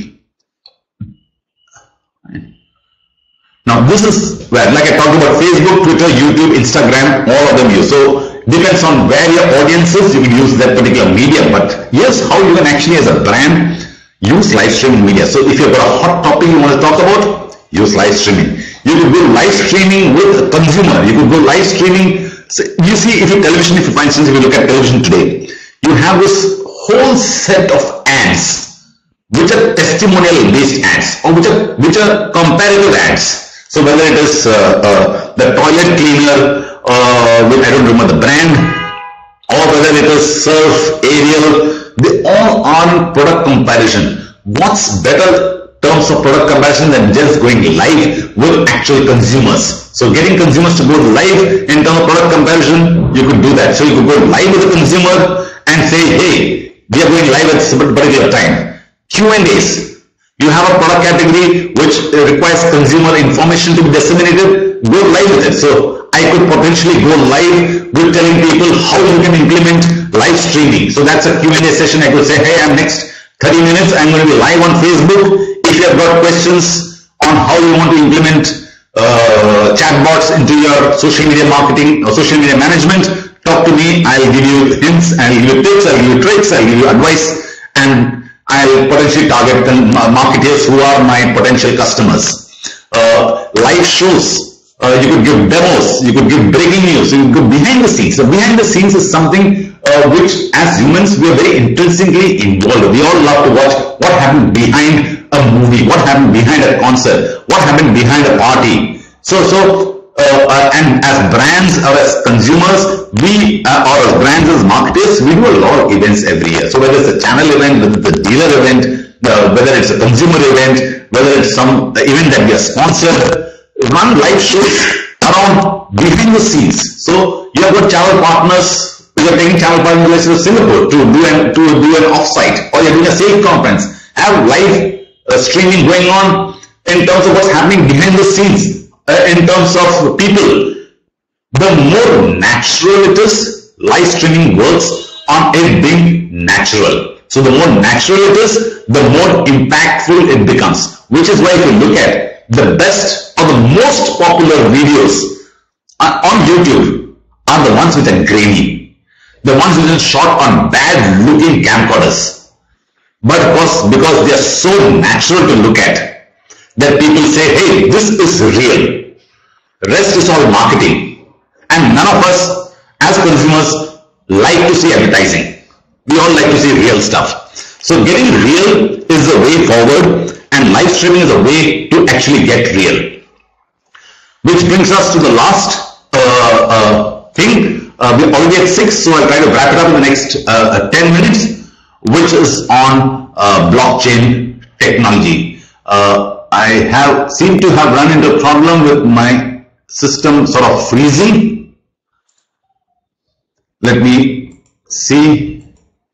Now this is where, like I talked about, Facebook, Twitter, YouTube, Instagram, all of them use. So depends on where your audience is, you can use that particular medium. But here's how you can actually, as a brand, use live streaming media. So if you've got a hot topic you want to talk about, use live streaming. You could go live streaming with a consumer. You could go live streaming So you see, if you television, if you, for instance, if you look at television today, you have this whole set of ads, which are testimonial based ads, or which are, which are comparative ads. So whether it is uh, uh, the toilet cleaner, uh, which I don't remember the brand, or whether it is Surf, Ariel, they all are product comparison. What's better terms of product comparison than just going live with actual consumers? So getting consumers to go live in terms of product comparison, you could do that. So you could go live with the consumer and say, hey, we are going live at a particular time. Q and A's. You have a product category which requires consumer information to be disseminated, go live with it. So I could potentially go live with telling people how you can implement live streaming. So that's a Q and A session. I could say, hey, I'm next thirty minutes, I'm going to be live on Facebook. If you have got questions on how you want to implement uh, chatbots into your social media marketing or social media management, talk to me. I'll give you hints, I'll give you tips, I'll give you tricks, I'll give you advice, and I'll potentially target marketers who are my potential customers. Uh, live shows, uh, you could give demos, you could give breaking news, you could go behind the scenes. So behind the scenes is something uh, which as humans we are very intrinsically involved. We all love to watch what happened behind a movie, what happened behind a concert, what happened behind a party. So, so Uh, uh, and as brands or as consumers, we uh, or as brands as marketers, we do a lot of events every year. So whether it's a channel event, whether it's a dealer event, uh, whether it's a consumer event, whether it's some uh, event that we are sponsored, run live shows around behind the scenes. So you have got channel partners, you are taking channel partners to Singapore to do an to do an offsite, or you're doing a sales conference. Have live uh, streaming going on in terms of what's happening behind the scenes. Uh, in terms of people, the more natural it is, live streaming works on it being natural. So the more natural it is, the more impactful it becomes. Which is why if you look at the best or the most popular videos on YouTube are the ones which are grainy, the ones which are shot on bad looking camcorders. But of course, because they are so natural to look at, that people say, hey, this is real. Rest is all marketing. And none of us as consumers like to see advertising. We all like to see real stuff. So getting real is the way forward, and live streaming is a way to actually get real. Which brings us to the last uh, uh, thing. Uh, we're already at six, so I'll try to wrap it up in the next uh, ten minutes, which is on uh, blockchain technology. Uh, I have seem to have run into a problem with my system sort of freezing. Let me see.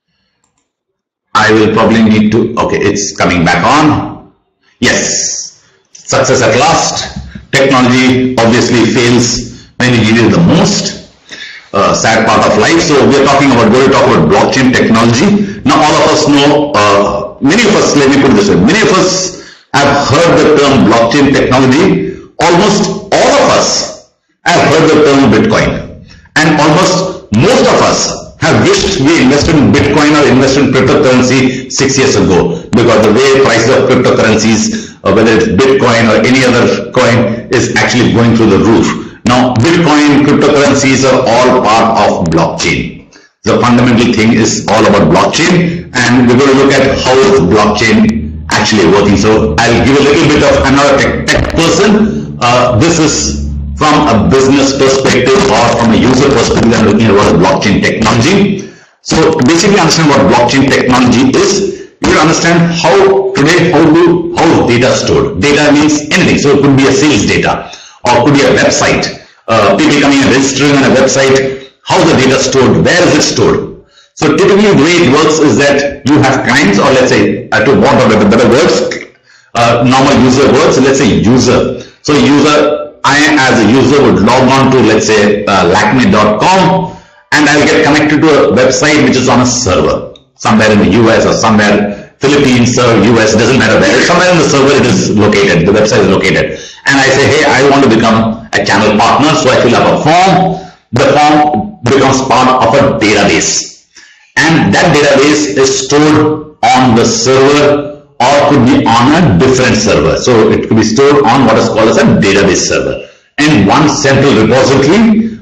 I will probably need to, okay, it's coming back on. Yes, success at last. Technology obviously fails when you need it the most. Uh, sad part of life. So we are talking about, going to talk about blockchain technology. Now all of us know, uh, many of us, let me put it this way, many of us have heard the term blockchain technology. Almost all of us have heard the term Bitcoin, and almost most of us have wished we invested in Bitcoin or invested in cryptocurrency six years ago, because the way prices of cryptocurrencies, uh, whether it's Bitcoin or any other coin, is actually going through the roof. Now Bitcoin, cryptocurrencies are all part of blockchain. The fundamental thing is all about blockchain, and we're going to look at how is blockchain actually working. So I'll give a little bit of, I'm not a tech, tech person. Uh, this is from a business perspective or from a user perspective. I'm looking at what is blockchain technology. So to basically understand what blockchain technology is, you will understand how today, how do, how is data stored. Data means anything. So it could be a sales data, or it could be a website. Uh, people coming and registering on a website, how is the data stored? Where is it stored? So typically the way it works is that you have clients, or let's say, uh, to want of better words, uh, normal user words, let's say user. So user, I as a user would log on to, let's say, uh, Lakme dot com, and I'll get connected to a website which is on a server, somewhere in the U S or somewhere, Philippines or U S, doesn't matter where, somewhere in the server it is located, the website is located. And I say, hey, I want to become a channel partner, so I fill up a form. The form becomes part of a database. And that database is stored on the server, or could be on a different server. So it could be stored on what is called as a database server. And one central repository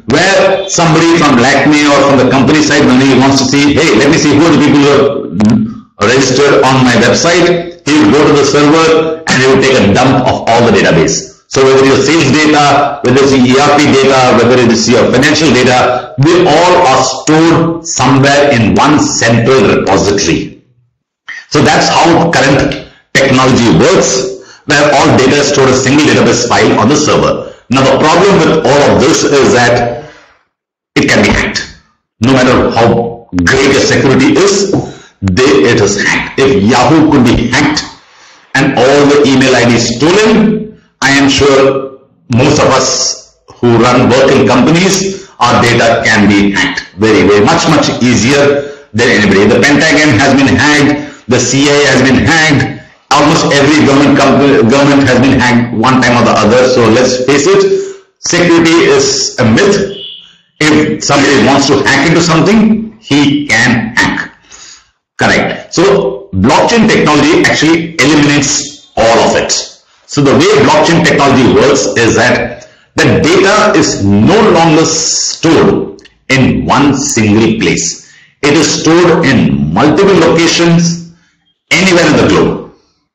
where somebody from Lakme or from the company side, when he wants to see, hey, let me see who are the people who are registered on my website, he will go to the server and he will take a dump of all the database. So whether it's sales data, whether it's E R P data, whether it is your financial data, they all are stored somewhere in one central repository. So that's how current technology works, where all data is stored in a single database file on the server. Now the problem with all of this is that it can be hacked. No matter how great your security is, they, it is hacked. If Yahoo could be hacked and all the email I Ds stolen, I am sure most of us who run work in companies, our data can be hacked very, very much, much easier than anybody. The Pentagon has been hacked, the C I A has been hacked, almost every government company, government has been hacked one time or the other. So let's face it, security is a myth. If somebody wants to hack into something, he can hack. Correct. So blockchain technology actually eliminates all of it. So the way blockchain technology works is that the data is no longer stored in one single place. It is stored in multiple locations anywhere in the globe.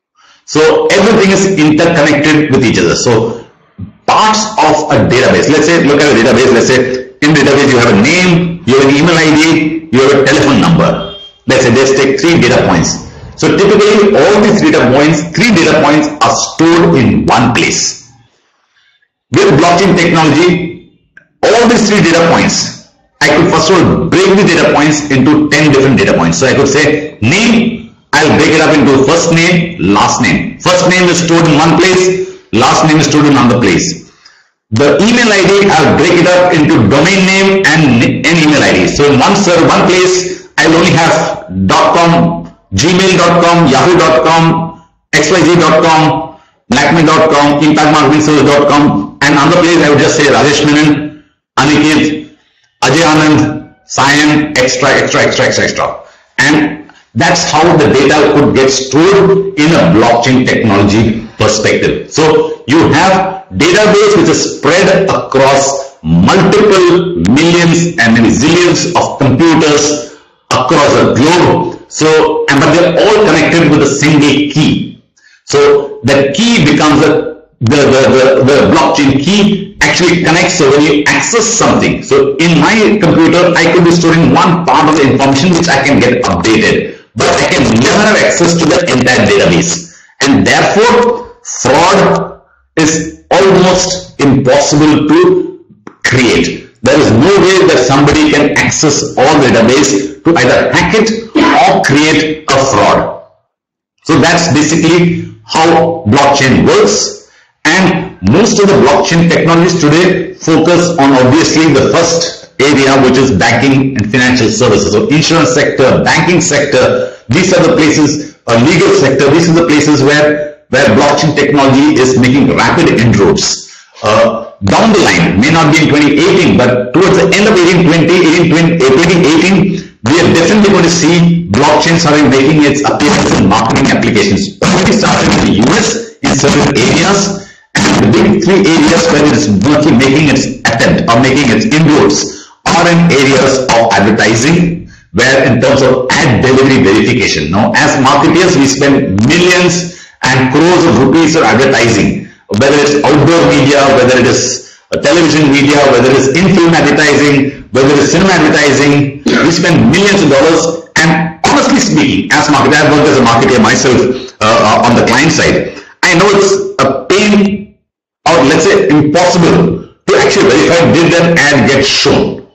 So everything is interconnected with each other. So parts of a database, let's say, look at a database, let's say in database you have a name, you have an email I D, you have a telephone number. Let's say let's take three data points. So typically all these data points, three data points are stored in one place. With blockchain technology, all these three data points, I could first of all break the data points into ten different data points. So I could say name, I'll break it up into first name, last name. First name is stored in one place, last name is stored in another place. The email I D, I'll break it up into domain name and an email I D. So in one server, one place, I'll only have .com, gmail dot com, yahoo dot com, x y z dot com, lakme dot com, impact marketing service dot com, and another place I would just say Rajesh Menon, Aniket, Ajay Anand, Sayan, extra, extra, extra, extra, extra. And that's how the data could get stored in a blockchain technology perspective. So you have database which is spread across multiple millions and maybe zillions of computers across the globe. So, and but they're all connected with a single key. So the key becomes a, the, the, the, the blockchain key actually connects. So when you access something, so in my computer, I could be storing one part of the information which I can get updated, but I can never have access to the entire database. And therefore, fraud is almost impossible to create. There is no way that somebody can access all the database to either hack it or create a fraud. So that's basically how blockchain works. And most of the blockchain technologies today focus on obviously the first area, which is banking and financial services. So insurance sector, banking sector, these are the places, uh, legal sector, these are the places where, where blockchain technology is making rapid inroads. Uh, down the line, may not be in twenty eighteen, but towards the end of eighteen twenty, eighteen eighteen, we are definitely going to see blockchain starting making its appearance in marketing applications. It started in the U S in certain areas, and the big three areas where it is working, making its attempt or making its inroads are in areas of advertising, where in terms of ad delivery verification. Now, as marketers, we spend millions and crores of rupees on advertising, whether it's outdoor media, whether it is television media, whether it is in-film advertising, whether it is cinema advertising. We spend millions of dollars, and honestly speaking, as marketer, I've worked as a marketer myself uh, on the client side. I know it's a pain, or let's say impossible, to actually verify did that ad get shown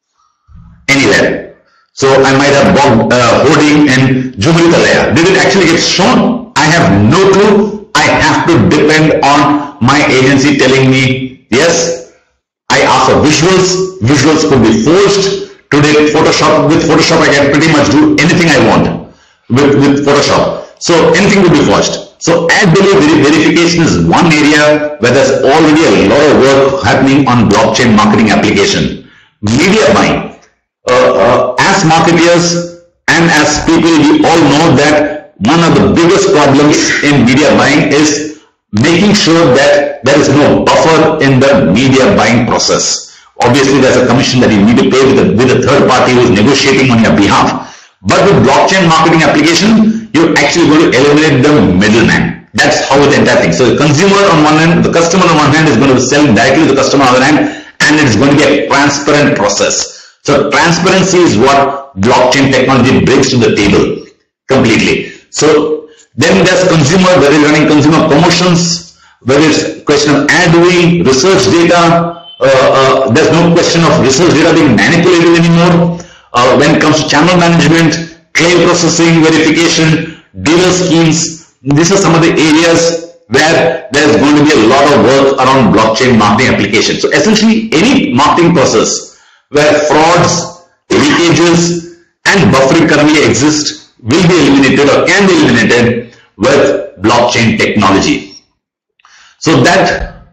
anywhere. So I might have bought uh, hoarding in Jubilee. Did it actually get shown? I have no clue. I have to depend on my agency telling me, yes, I ask for visuals. Visuals could be forged. Today, Photoshop, with Photoshop, I can pretty much do anything I want with, with Photoshop. So anything could be forged. So ad delivery verification is one area where there's already a lot of work happening on blockchain marketing application. Media buying. Uh, uh, as marketers and as people, we all know that one of the biggest problems in media buying is making sure that there is no buffer in the media buying process. Obviously, there's a commission that you need to pay with a, with a third party who is negotiating on your behalf. But with blockchain marketing application, you're actually going to eliminate the middleman. That's how the entire thing. So the consumer on one hand, the customer on one hand is going to be selling directly to the customer on the other hand, and it's going to be a transparent process. So transparency is what blockchain technology brings to the table completely. So then there's consumer, where is running consumer promotions, where it's question of ad doing, research data. Uh, uh, there's no question of research data being manipulated anymore. Uh, when it comes to channel management, claim processing, verification, dealer schemes, these are some of the areas where there's going to be a lot of work around blockchain marketing application. So essentially, any marketing process where frauds, leakages, and buffering currently exist will be eliminated or can be eliminated with blockchain technology. So that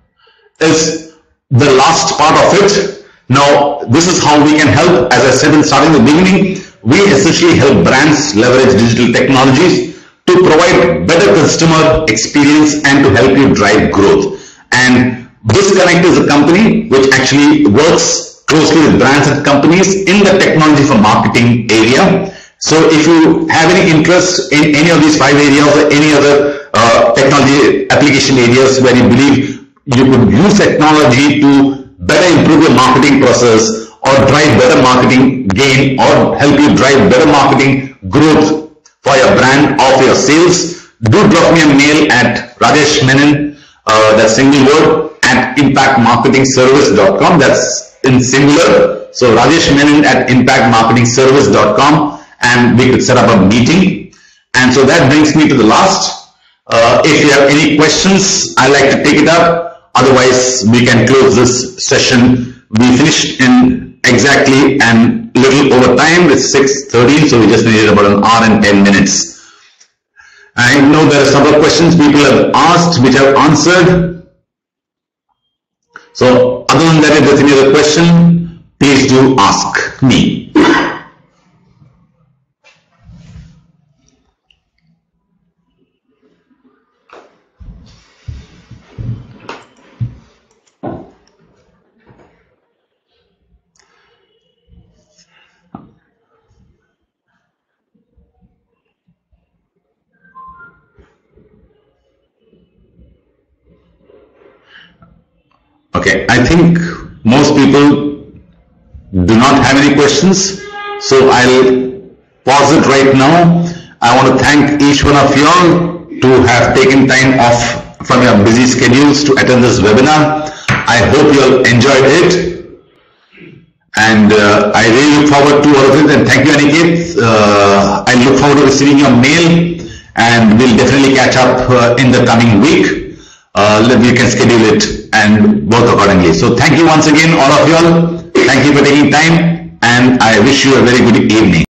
is the last part of it. Now, this is how we can help. As I said in starting the beginning, we essentially help brands leverage digital technologies to provide better customer experience and to help you drive growth. And BizConnect is a company which actually works closely with brands and companies in the technology for marketing area. So if you have any interest in any of these five areas or any other uh, technology application areas where you believe you could use technology to better improve your marketing process or drive better marketing gain or help you drive better marketing growth for your brand or for your sales, do drop me a mail at Rajesh Menon, uh, that's single word, at impact marketing service dot com. That's in singular. So Rajesh Menon at impact marketing service dot com, and we could set up a meeting. And so that brings me to the last. Uh, if you have any questions, I like to take it up. Otherwise, we can close this session. We finished in exactly and little over time. It's six thirteen, so we just needed about an hour and ten minutes. I know there are some other questions people have asked, which I've answered. So, other than that, if there's any other question, please do ask me. Okay, I think most people do not have any questions, so I'll pause it right now. I want to thank each one of you all to have taken time off from your busy schedules to attend this webinar. I hope you all enjoyed it, and uh, I really look forward to all of it. And thank you, Aniket. Uh, I look forward to receiving your mail, and we'll definitely catch up uh, in the coming week. Uh, we can schedule it and work accordingly. So thank you once again, all of you all. Thank you for taking time, and I wish you a very good evening.